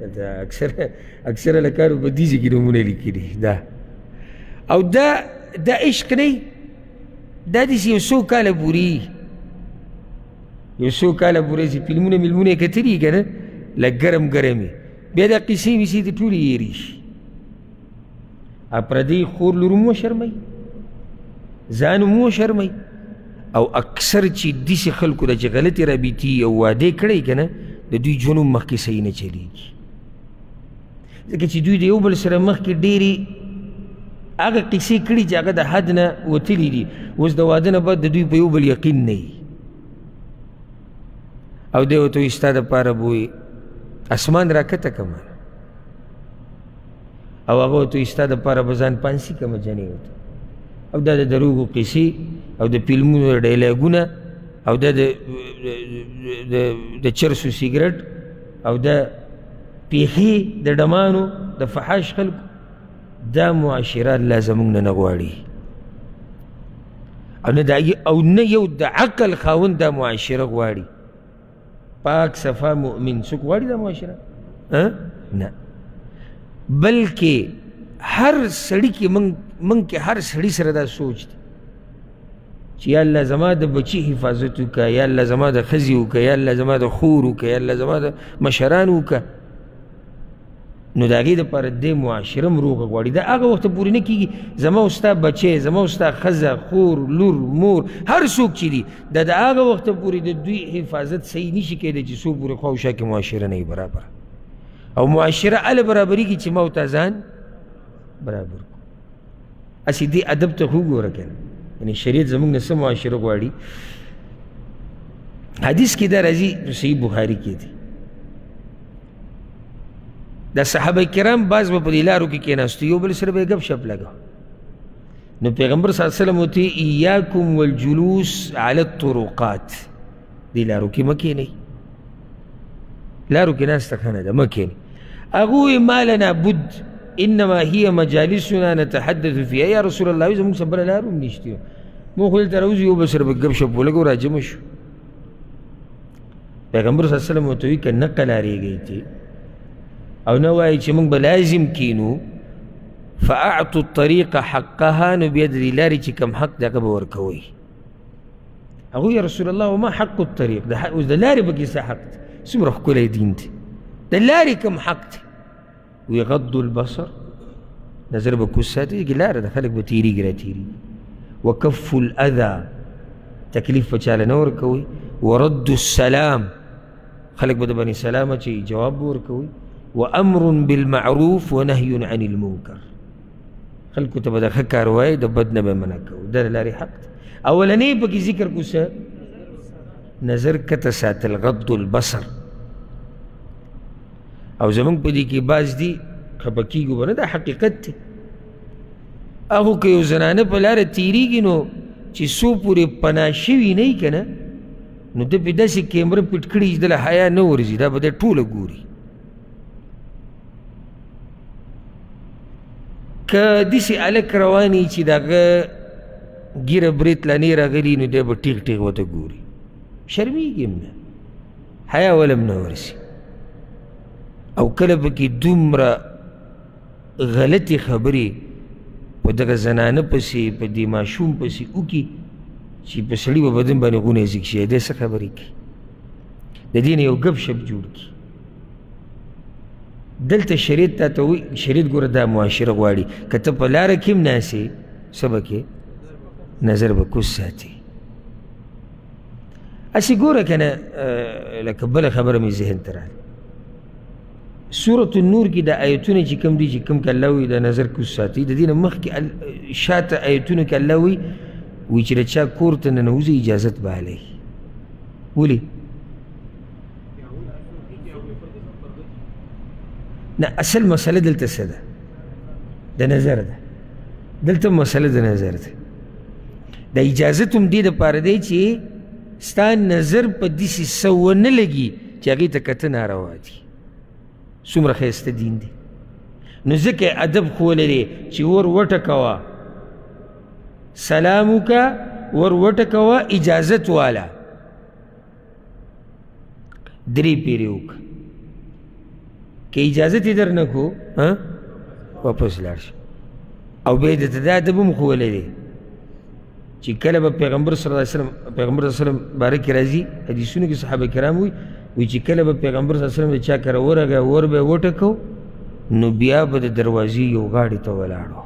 اکثره لکارو په دې ځای کې نومونه لیکلي دا او دا عشق نه دا داسې یو څو کاله پورې یو څو کاله پورې چې فلمونه ملمونه یې کتلي که نه لږ ګرم ګرمې بیا دا قیسې ویسې دې ټولې هېرې شي پردی خور لور مو شرموي ځان مو شرموي او اکثر چې داسې خلکو ده چې غلطې رابطې او وعدې کړی که نه د دوی ژوند هم مخکې صحیح نه چلېږي ځکه چې دوی د یو بل سره مخکې ډېرې هغه قصې کړي چې هغه د حد نه وتلي دي اوس د واده نه بعد د دوی په یو بل یقین نه وي او دی ورته وایي ستا دپاره به وایي اسمان راکته کړمه او هغه ورته وایي ستا دپاره به ځان پانسي کړمه جنې ورته او دا د دروغو قصې او د فلمونو ډایلاګونه او دا د چرسو سیګرټ او د پیښې د ډمانو د فحاش خلکو دا معاشره الله زموږ نه نه غواړي او نه یو د عقل خاوند دا معاشره غواړي پاک صفا مؤمن څوک غواړي دا معاشره نه بلکې هر سړي کې موږ کې هر سړي سره دا سوچ دی چې یا الله زما د بچي حفاظت وکړه یا الله زما د ښځې وکړه یا الله زما د خور وکړه یا الله زما د مشران وکړه نو د هغې دپاره دې معاشره هم روغه غواړي دا هغه وخته پورې نه کېږي زما او ستا بچی زما او ستا ښځه خور لور مور هر څوک چې دي دا د هغه وخته پورې د دوی حفاظت صحیح نشي کېدی چې څو پورې خوا او شا کې معاشره نه وي برابره او معاشره هله برابرېږي چې ما او تا ځان برابر کړو اسی دې ادب ته خو ګوره کنه، یعنی شریعت زموږ نه څه معاشره غواړي. حدیث کې دا راځي صحیح بخاري کې دی، دا صحابه کرام بعض به په دې لارو کې کېناستو، یو بل سره به یې ګپ شپ لګاو. نو پیغمبر صلی الله علیه وسلم ورته ایاکم والجلوس علی الطرقات، دې لارو کې مه کېنئ، لارو کې ناسته ښه نه ده، مه کېنئ. هغه وویل ما لنا بد انما هي مجالسنا نتحدث فيها. یا رسول الله زموږ څه بله لار هم نشته، موږ خو دلته راوځو یو بل سره به ګپ شپ ولګو راجمع شو. پیغمبر صلی الله علیه وسلم ورته وایي که نه قلاریږئ ته او نه وایي چې موږ به لازم کینو، فاعطوا الطریق حقها، نو بیا د دې لارې چې کوم حق دی هغه به ورکوئ. هغه یا رسول الله وما حق الطریق، اوس د لارې پکې څه حق دی؟ څومره ښکلی دین دی، د لارې کوم حق دی؟ وی غض البصر، نظر به کوز ساتي، لاره ده خلک به تېرېږي را تېرېږي. وکف الاذى، تکلیف به چاله نه ورکوئ. ورد السلام، خلک به د باندې سلام اچوي جواب به ورکوئ. وامر بالمعروف ونهي عن المنکر، خلکو ته به د ښه کار وایي، د بد نه به منع کوو، دا د لارې حق دی. اولنی پکې ذکر کو څه؟ نظر کته ساتل، غض البصر. او زمونږ په دې کې بعض دي خفه کېږو به نه، دا حقیقت دی. هغو که یو زنانه په لاره تېرېږي نو چې څو پورې پناه شوي نه وي که نه، نو ده پې داسې کیمره پټ کړي چې دله حیا نه ورځي، دا به دی ټوله ګوري. که داسې هلک روان وي چې د هغه ګیره برېت لانې راغلي، نو دی به ټیغ ټیغ ورته ګوري، شرمېږي هم نه، حیا ول هم نه ورسي. او کله پکې دومره غلطې خبرې په دغه زنانه پسې په دې ماشوم پسې وکړي چې په سړي به بدن باندې غونی زیږ شي، دی څه خبرې کوي؟ د دې نه یو ګپ شپ جوړ کړي. دلته شریعت تا ته وایي، شریعت ګوره دا معاشره غواړي، که ته په لاره کې هم ناستې څه به کې نظر به کوز ساتي. هسې ګوره که نه لکه بله خبره مې ذهن ته راغله، سورة النور کې د آیتونه چې کوم دي چې کوم کې الله وایي د نظر کوز ساتي، د دې نه مخکې شاته آیتونو کې الله وایي چې د چا کور ته ننوځي اجازت به هلئ. ولې؟ نه، اصل مسله دلته څه ده؟ د نظر ده. دلته مسله د نظر ده. د اجازت هم دې دپاره دی چې ستا نظر په داسې څه ونه لګي چې هغې ته کته ناروا دي. څومره ښایسته دین دی. نو ځکه ادب ښولی دی چې ور وټکوه، سلام وکړه، ور وټکوه، اجازت واله، درې پیرې وکړه. که اجازت یې در نه کړو واپس لاړ شه. او بیا یې درته دا ادب هم ښولی دی چې کله به پیغمبر صلی الله علیه وسلم باره کې راځي حدیثونو کې صحابه کرام وی چې کله به پیغمبر صلی الله علیه وسلم د چا کره ورغی، ور به یې وټکو، نو بیا به د دروازې یو غاړې ته ولاړو،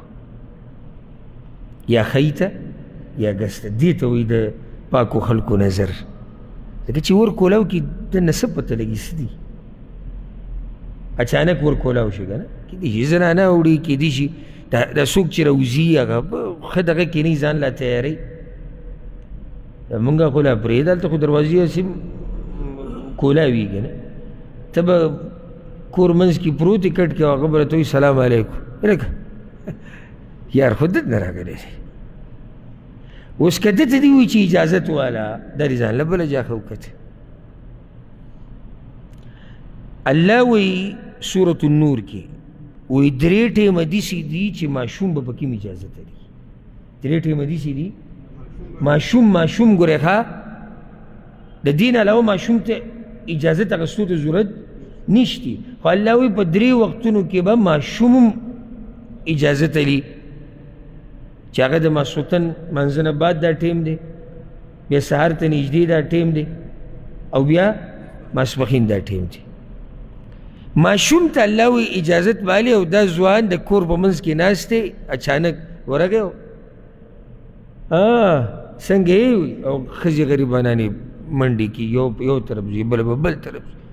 یا ښۍ ته یا ګس ته. دې ته وایي د پاکو خلکو نظر. ځکه چې ور کولاو کې دنه څه پته لګي څه دي، اچانک ور کولاو شي که نه، کېدای شي زنانه وړي، کېدای شي دا څوک چې راوځي هغه ښه دغه کېني ځان لا تیاری. مونږ خو لا پرېږده، هلته خو دروازې هسې کولاوي که نه، ته به کور منځ کې پروت یې کټ کې، هغه به راته وایي سلام علیکم، لکه یار خو دلته نه راغلی دی. اوس که ده ته دې وایي چې اجازت والا، دا دې ځان له بله جا ښه وکتې. الله وایي سورة النور کې وایي درې ټیمه داسې دي چې ماشوم به پکې اجازت لري. درې ټیمه داسې دي ماشوم ګورې ښه، د دې نه علاوه ماشوم ته اجازت اخیستو ته ضرورت نشتی، خو الله وایي په درې وختونو کې به ماشوم هم اجازت لري، چې هغه د ماسخوتن منځه نه بعد دا ټیم دی، بیا سهار ته نږدې دا ټیم دی، او بیا ماسپښین دا ټیم دی. ماشوم ته الله وایي اجازت بالی، او دا ځوان د کور په منځ کې ناست دی، اچانک ورغی څنګه یې او ښځې غریبانانې منډې کې یو طرف ځي، بله به بل طرف ځي.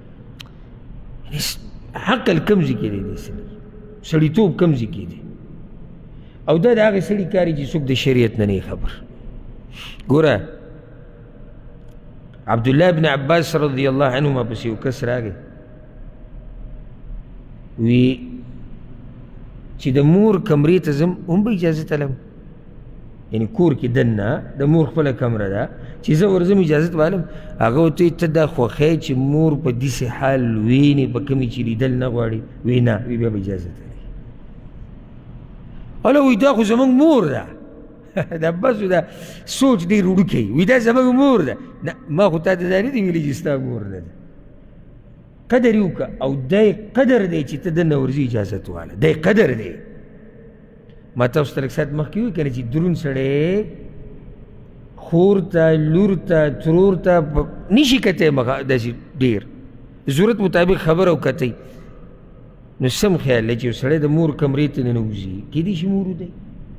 عقل کم ځای کې دی، سړیتوب کم ځای کې دی. او دا د هغې سړي کاري چې څوک د شریعت نه نه خبر. ګوره عبدالله بن عباس رضی الله عنهما پس یو کس راغی وی چې د مور کمرې ته ځم هم به اجازه طلب، یعنی کور کې دننه د مور خپله کمره ده چې زه ورځم اجازت والم. هغه ورته ته دا خوښی چې مور په داسې حال وینې په کومې چې لیدل نه غواړي؟ وی نه، وی بیا به اجازه لري. هله وی دا خو زموږ مور ده. د عباسو دا سوچ ډېر وړوکی وي، دا زموږ مور ده. نه ما خو تا ته دا نه دي ویلي چې ستا مور نه ده. قدر یې وکړه او دی قدر دی چې ته دننه ورځي اجازت واله، دی قدر دی. ما تاسو ته لږ ساعت مخکې ووایي که نه چې دروند سړی خور ته لور ته ترور ته نشي کتی داسې ډېر ضرورت مطابق خبره وکتی. نو سم خیال دی چې یو سړی د مور کمرې ته ننوځي، کیدای شي مور دی،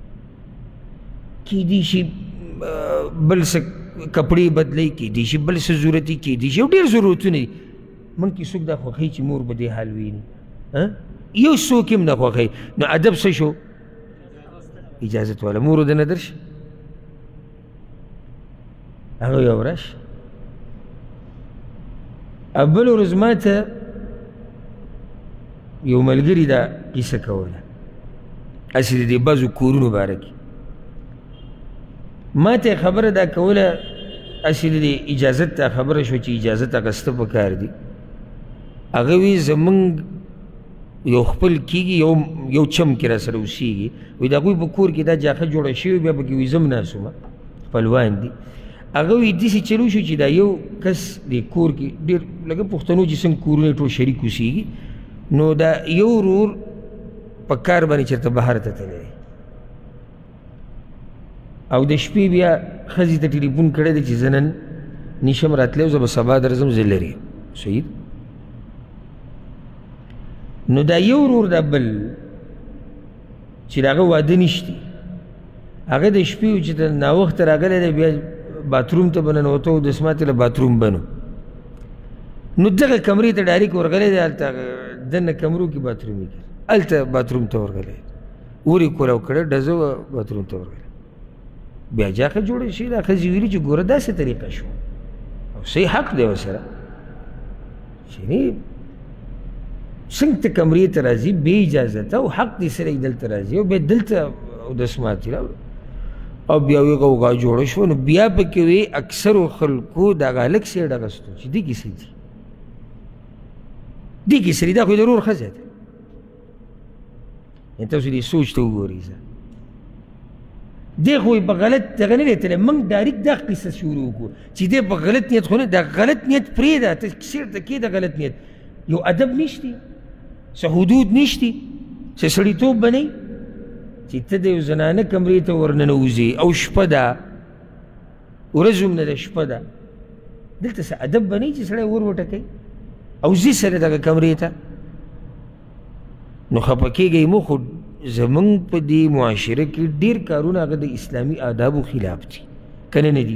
کیدای شي بل څه کپړې بدلی، کیدای شي بل څه ضرورت وي، کیدای شي یو ډېر ضرورتونه دي. موږ کې څوک دا خوښوي چې مور به دې حال ویني؟ یو څوک هم نه خوښوي. نو ادب څه شو؟ اجازت والا مور ودنه درشه. هغه یو ورځ بل ورځ ما ته یو ملګري دا کیسه کوله، هسې د دې بعضو کورونو باره کې ما ته خبره دا کوله، هسې د دې اجازت ته خبره شوه چې اجازت اخیسته پکار دي. هغه وی زمونږ یو خپل کېږي یو چم کې را سره اوسېږي، وایي د هغوی په کور کې دا جاښه جوړه شوې بیا پکې وایي زه م ناست وم خپلوان دي. هغه وایي داسې چلو شو چې دا یو کس د کور کې ډېر لکه پښتنو چې څنګه کورونه ټول شریک اوسېږي، نو دا یو ورور په کار باندې چېرته بهر ته تللی او د شپې بیا ښځې ته ټلیفون کړی دی چې زه نن نشم راتلی او زه به سبا درځم، زه لرې صحیح. نو دا یو ورور دا بل چې د هغه واده نشتی، هغه د شپې و چې ناوخته راغلی دی، بیا باتروم ته به ننوته او دسماتې له باتروم بنو. نو دغه کمرې ته ډایرکټ ورغلی دی، هلته دننه کمرو کې باتروم یې کړ، هلته باتروم ته ورغلی دی، اور یې کولاو کړی ډزه وه باتروم ته ورغلی. بیا جاښه جوړه شي، دا ښځې ویلي چې ګوره داسې طریقه شو او صحیح حق دی ورسره، یعنې څنګه ته کمرې ته راځي بې اجازته او حق دې سره یې دلته راځي او بیا دلته اودسمات یې راوړه او بیا وی غوغا جوړه شوه. نو بیا پکې وی اکثرو خلکو دغه هلک سیډ اخیستو چې دې کې څه دي، دې کې څه دي، دا خو یې د ورور ښځه ده. یعنې تاسو دې سوچ ته وګورئ. دی خو په غلط دغه نه دی تللی، موږ ډایرکټ دا قصه شروع کړو چې دی په غلط نیت خو نه، دا غلط نیت پرېږده، ته چېرته کښېږده غلط نیت. یو ادب نشتی، څه حدود نشتی، څه سړیتوب به نه چې ته د یو زنانه کمرې ته ورننوځې او شپه ده، ورځ هم نه ده شپه ده، دلته څه ادب به نه چې سړی ور وټکوي او ځي سره دغه کمرې ته. نو خفه کېږئ مو، خو زمونږ په دې معاشره کې ډېر کارونه هغه د اسلامي آدابو خلاف دي، که نه نه دي؟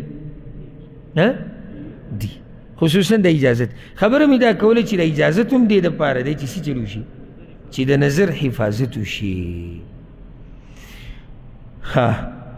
دي، خصوصا د اجازت. خبره مې دا کوله چې د اجازت هم دې دپاره دی چې څه چل وشي، چې د نظر حفاظت وشي. ښه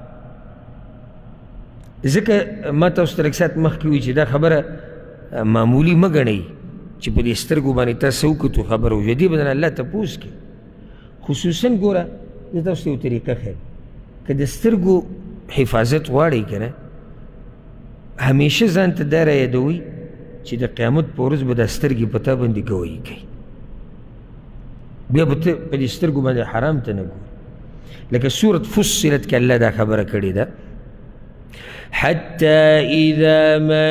ځکه ما تاسو ته لږ ساعت مخکې ووایي چې دا خبره معمولي مه ګڼئ چې په دې سترګو باندې تاسو وکتو خبره وشوه، دې به نه الله تپوس کړي. خصوصا ګوره زه تاسو ته یو طریقه ښیم، که د سترګو حفاظت غواړئ که نه، همیشه ځان ته دا رایادوئ چې د قیامت په ورځ به دا سترګې په تا باندې ګویي کوي، بیا به ته په دې سترګو باندې حرام ته نه ګورې. لکه سورة فصلت کې الله دا خبره کړې ده، حتى إذا ما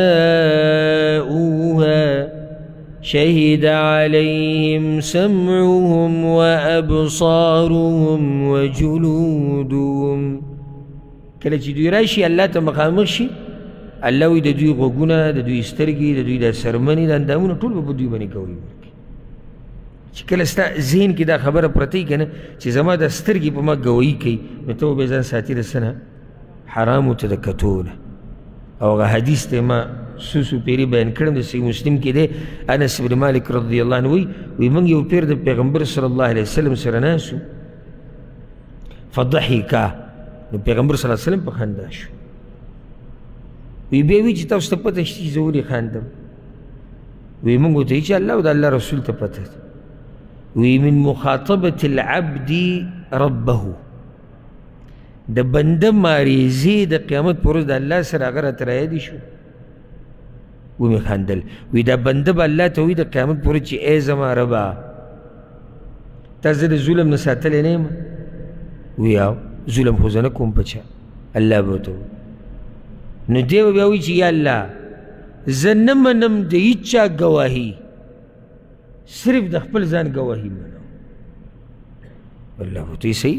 جاءوها شهد عليهم سمعهم وأبصارهم وجلودهم. کله چې دوی راشي الله ته مخامخ شي، الله وایي د دوی غوږونه، د دوی سترګې، د دوی دا سرمنې، دا اندامونه ټول به په دوی باندې ګوري. چې کله ستا ذهن کې دا خبره پرته وي که نه چې زما دا سترګې په ما ګویي کوي، نو ته به ځان ساتي د څه نه؟ حرامو ته د کتو نه. او هغه حدیث ته ما څو پیرې بیان کړم، د صحیح مسلم کې دی، انس بن مالک رضی الله عنه وایي موږ یو پیر د پیغمبر صلی الله علیه وسلم سره ناست وو، فضحکا نو پیغمبر صلی الله علیه وسلم په خندا شو. وی بیا وی چې تاسو ته پته شته چې زه ولې خاندم؟ وی موږ ورته چې الله او د الله رسول ته پته ده. وی من مخاطبة العبد ربه، د بنده ماریزې د قیامت پر ورځ د الله سره هغه راته رایادې شو. ومې خندل. وی دا بنده به الله ته وایي د قیامت پر ورځ چې ای زما ربه تا زه د ظلم نه ساتلی نه یم؟ وی او ظلم خو زه نه کوم په چا. الله به ورته وایي نو دی به بیا وایي چې یا الله زه نه منم د هېڅ چا ګواهي، صرف د خپل ځان ګواهي منم. الله به ورته وایي صحیح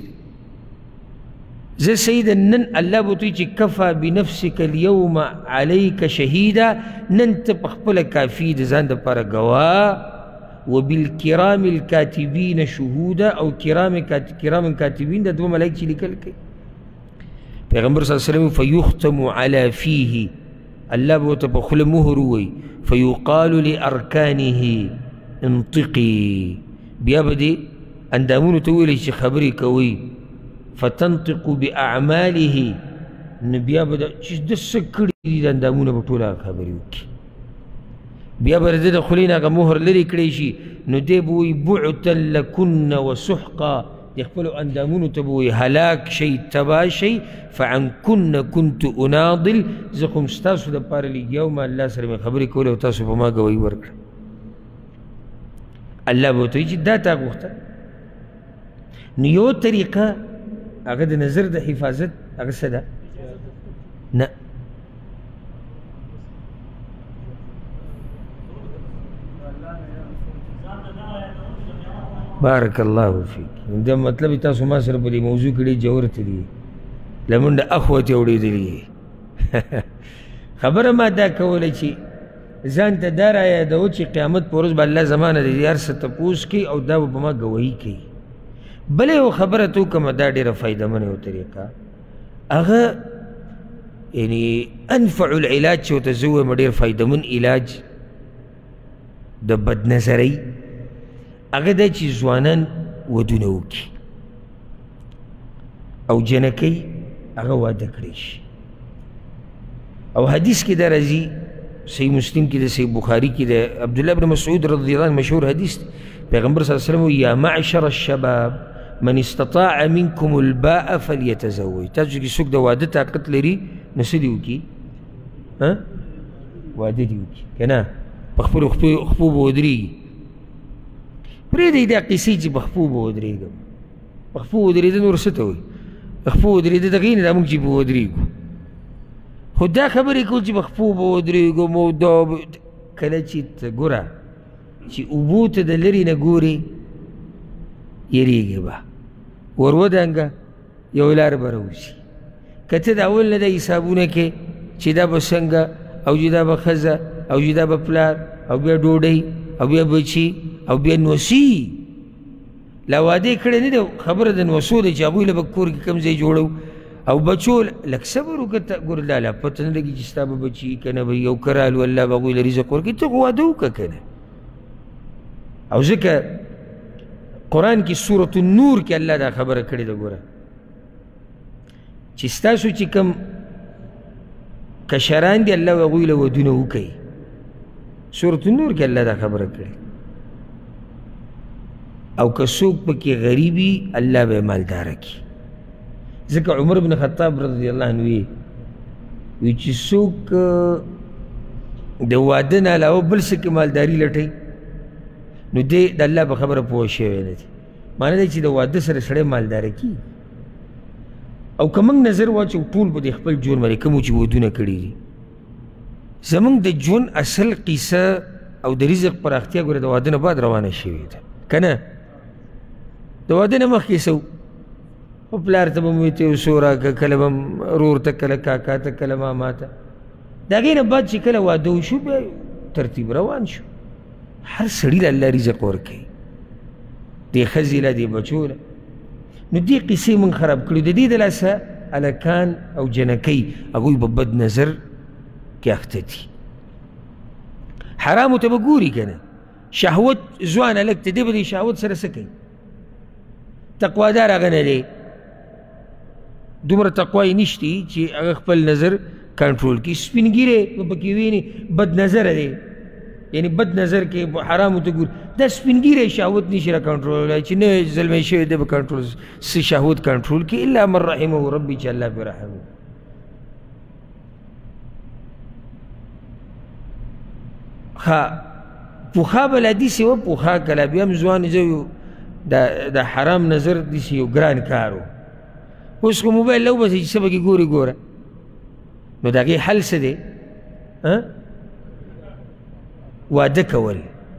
زه سید نن الله به ورته وایي چې کفا بنفسک اليوم علیک شهیدا، نن ته په خپله کافي د ځان دپاره ګواه، وبالکرام الکاتبین شهودا، او کرام کاتبین د دوه ملایک چې لیکل کوي. پیغمبر صلی الله علیه وسلم فیختم علی فیه، الله به ورته په خوله مهر ووایي، فیقال لارکانه انطقي، بیا به دې اندامونو ته وویلی چې خبرې کوئ، فتنطق باعماله، نو بیا به چې ده څه کړي دي د اندامونه به ټول هغه خبرې وکړي. بیا به د ده د خولې نه هغه مهر لرې کړی شي، نو دی به وایي بعتا لکن وسحقا، د خپلو اندامونو ته به وایي هلاک شئ تباه شئ، فعنکن کنت اناضل، زه خو م ستاسو دپاره لګیا وم، الله سره مې خبرې کولې او تاسو په ما ګواهي ورکړه. الله به ورته وایي چې دا تا غوښته. نو یو طریقه هغه د نظر د حفاظت هغه څه ده؟ نه بارک الله فیک. دا مطلب تاسو ما سره په دې موضوع کې ډېر جوړ دي لمونډه اخوت یې اورېدلي خبره ما دا کوله چې ځان ته دا رایادوه چې قیامت په ورځ به الله زما نه د دې هر څه تپوس کوي او دا به په ما ګواهي کوي. بله یو خبره ته وکړمه دا ډېره فایدهمنه یو طریقه، هغه یعنې انفع العلاج چې ورته زه ووایم ډېر فایدهمن علاج د بدنظرۍ، هغه دا چې ځوانان ودونه وکړي او جنکۍ هغه واده کړی شي. او حدیث کې دا راځي صحیح مسلم کې د صحیح بخاري کې د عبدالله بن مسعود رضی الله عنه مشهور حدیث، پیغمبر صلی الله علیه وسلم یا معشر الشباب من استطاع منکم الباء فلیتزوج، تاسو کې څوک د واده طاقت لري نو څه دې وکړي؟ واده دې وکړي که نه، په خپلو خپو به ودرېږي. پرېږدئ دا قیسې چې په خپو به ودرېږم، په خپو ودرېده نور څه ته وایي؟ په خپو ودرېده دغې نه دا موږ چې به ودرېږو، خو دا خبرې کوو چې په خپو به ودرېږم او دا کله چې ته ګوره چې اوبو ته د لرې نه ګورې یېرېږې به ور ودانګه یو لار به راوځي. که ته د اول نه دا حسابونه کې چې دا به څنګه او چې دا به ښځه او چې دا به پلار او بیا ډوډۍ او بیا بچي او بیا نوسي، لا واده یې کړی نه دی، خبره د نوسو دی چې هغوی له به کور کې کوم ځای جوړو او بچو لږ صبر وکړه. ته ګوره دا لا پته نه لګي چې ستا به بچي که نه به یو که رالو الله به هغوی له رزق ورکړي، ته خو واده وکړه که نه. او ځکه قرآن کې سورة النور کې الله دا خبره کړې ده ګوره چې ستاسو چې کوم کشران دي الله هغوی له ودونه وکوي. سورة النور کې الله دا خبره کړې. او که څوک پکې غریبي الله به مالداره کړي. ځکه عمر بن خطاب رضی الله عنه وی چې څوک د واده نه علاوه بل څه کې مالداري لټوي نو دی د الله په خبره پوه شوی نه دی. معنی دی چې د واده سره سړی مالداره کي. او که موږ نظر واچو ټول به د خپل ژوند باندې کومو چې ودونه کړي دي، زموږ د ژوند اصل قیصه او د رزق پراختیا ګوره د واده نه بعد روانه شوې ده که نه؟ د واده نه مخکې څه خو پلار ته به مو ته یو څو راکړه، کله به ورور ته، کله کاکا ته، کله ماما ته. د هغې نه بعد چې کله واده وشو بیا ترتیب روان شو. هر سړي له الله رزق ورکوي، دې ښځې له دې بچو له. نو دې قیسې موږ خراب کړي. د دې د لاسه هلکان او جنکۍ هغوی به بد نظر کې اخته دي. حرامو ته به ګوري که نه، شهوت ځوان هلک ته دی به د شهوت سره څه کوي؟ تقوادار هغه نه دی، دومره تقوا یې نشتی چې هغه خپل نظر کنټرول کړي. سپین ږیری به پکې ویني بد نظره دی، یعنی بد نظر کې حرامو ته ګوري. دا سپین ږیری شهوت نشي را کنټرولولی چې نه زلمی شوی دی به کنټرول څه شهوت کنټرول کړي الا من رحمه ربي چې الله پرې رحم وکړي. پوخا بل حدیث و پوخا کله بیا هم ځوان زه د حرام نظر داسې یو ګران کار و. اوس خو موبایل له وباسئ چې څه پکې ګوري ګوره، نو د هغې حل څه دی؟ واده کول،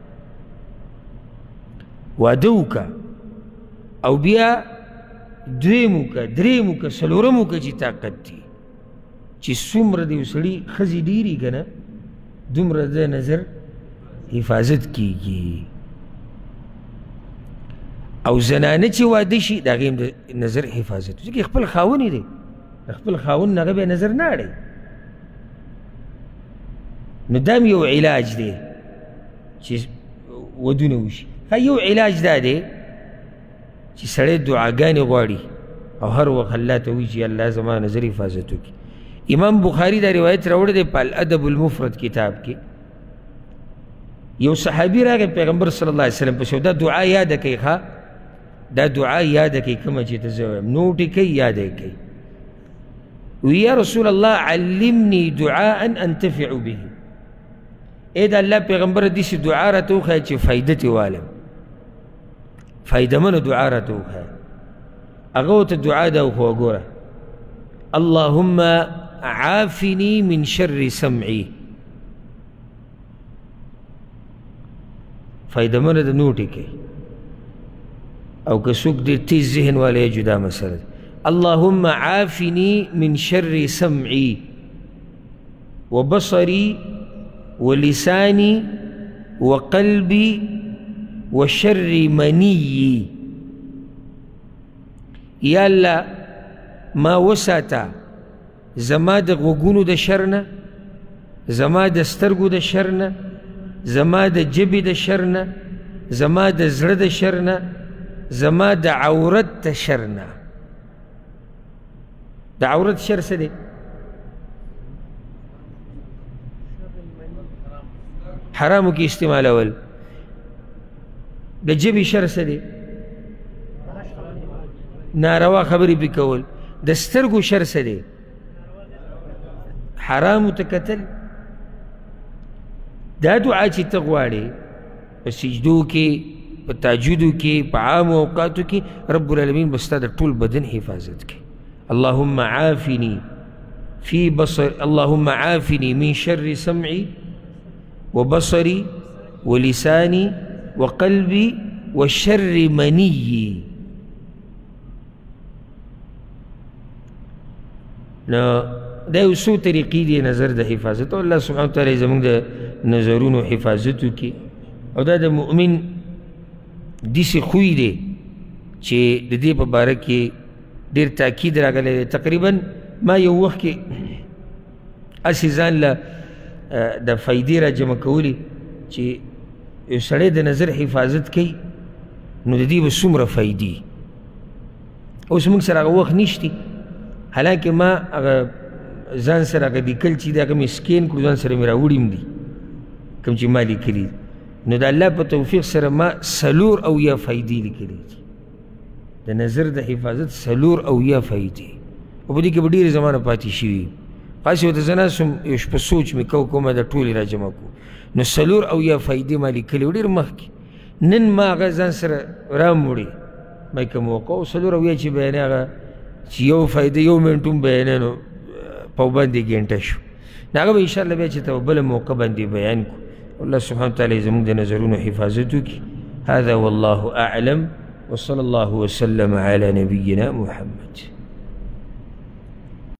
واده وکړه او بیا دویم وکړه دریم وکړه څلورم وکړه چې طاقت دی، چې څومره د یو سړي ښځې ډېري که نه دومره د نظر حفاظت کیږي. او زنانه چې واده شي د هغې هم د نظر حفاظت ځکه خپل خاوند یې دی، د خپل خاوند نه هغه بیا نظر نه اړوي. نو دا هم یو علاج دی چې ودونه وشي. یو علاج دا دی چې سړی دعاګانې غواړي او هر وخت الله ته وایي چې الله زما نظر حفاظت وکړي. امام بخاري دا روایت راوړی دی په الادب المفرد کتاب کې. یو صحابي راغی پیغمبر صلی الله علیه وسلم پسې دا دعا یاده کوي، ښه دا دعا یاده کوي کومه چې ته زه وایم نوټ یې کوي یاده یې کوي. وی یا رسول الله علمني دعاء انتفع به، ای د الله پیغمبر داسې دعا راته وښیه چې فایده ترې والم، فایدهمنه دعا راته وښیه. هغه ورته دعا ده وښوه ګوره اللهم عافني من شر سمعي، فایدهمنه د نوټې کوي. او که څوک ډېر تیز ذهن والی جدا مسله ده. اللهم عافني من شر سمعي وبصري ولساني وقلبي وشر مني. یا الله ما وساته زما د غوږونو د شر نه، زما د سترګو د شر نه، زما د ژبې د شر نه، زما د زړه د شر نه، زما د عورت د شر نه. د عورت شر څه دی؟ حرامو کې استعمالول. د ژبې شر څه دی؟ ناروا خبرې پې کول. د سترګو شر څه دی؟ حرامو ته کتل. دا دعا چې ته غواړې په سجدو کې، په تهجدو کې، په عامو اوقاتو کې رب العالمین به ستا د ټول بدن حفاظت کوي. اللهم عافني في بصر، اللهم عافني من شر سمعي وبصري ولساني وقلبي وشر مني. نو دا یو څو طریقې دي نظر د حفاظت، او الله سبحانه وتعالی زموږ د نظرونو حفاظت وکړي. او دا د مؤمن داسې خوی دی چې د دې په باره کې ډېر تاکید راغلی دی. تقریبا ما یو وخت کې هسې ځان له د فایدې را جمع کولې چې یو سړی د نظر حفاظت کوي نو د دې به څومره فایدې. اوس موږ سره هغه وخت نشتی، حالانکه ما هغه ځان سره هغه لیکل چې دی هغه مې سکین کړو، ځان سره مې راوړي هم دي کوم چې ما لیکلي. نو د الله په توفیق سره ما 4 فایدې لیکلي دي د نظر د حفاظت، 4 فایدې، او په دې کې به ډېرې زمانه پاتې شوي. خاصې ورته زه ناست وم یو شپه سوچ مې کومه د ټولې را جمع کړو. نو 4 فایدې ما لیکلي وو ډېر مخکې. نن ما هغه ځان سره راوړې ما یې کوم وکړه، او 4 چې بیانې هغه چې یو فایده 1 منټ هم بیانې نو پابندې ګنټه شو. نو هغه به انشاءالله بیا چې ته بله موقع باندې بیان کړو. الله سبحانه وتعالی زموږ د نظرونو حفاظت وکړي. هذا والله أعلم وصلى الله وسلم على نبينا محمد.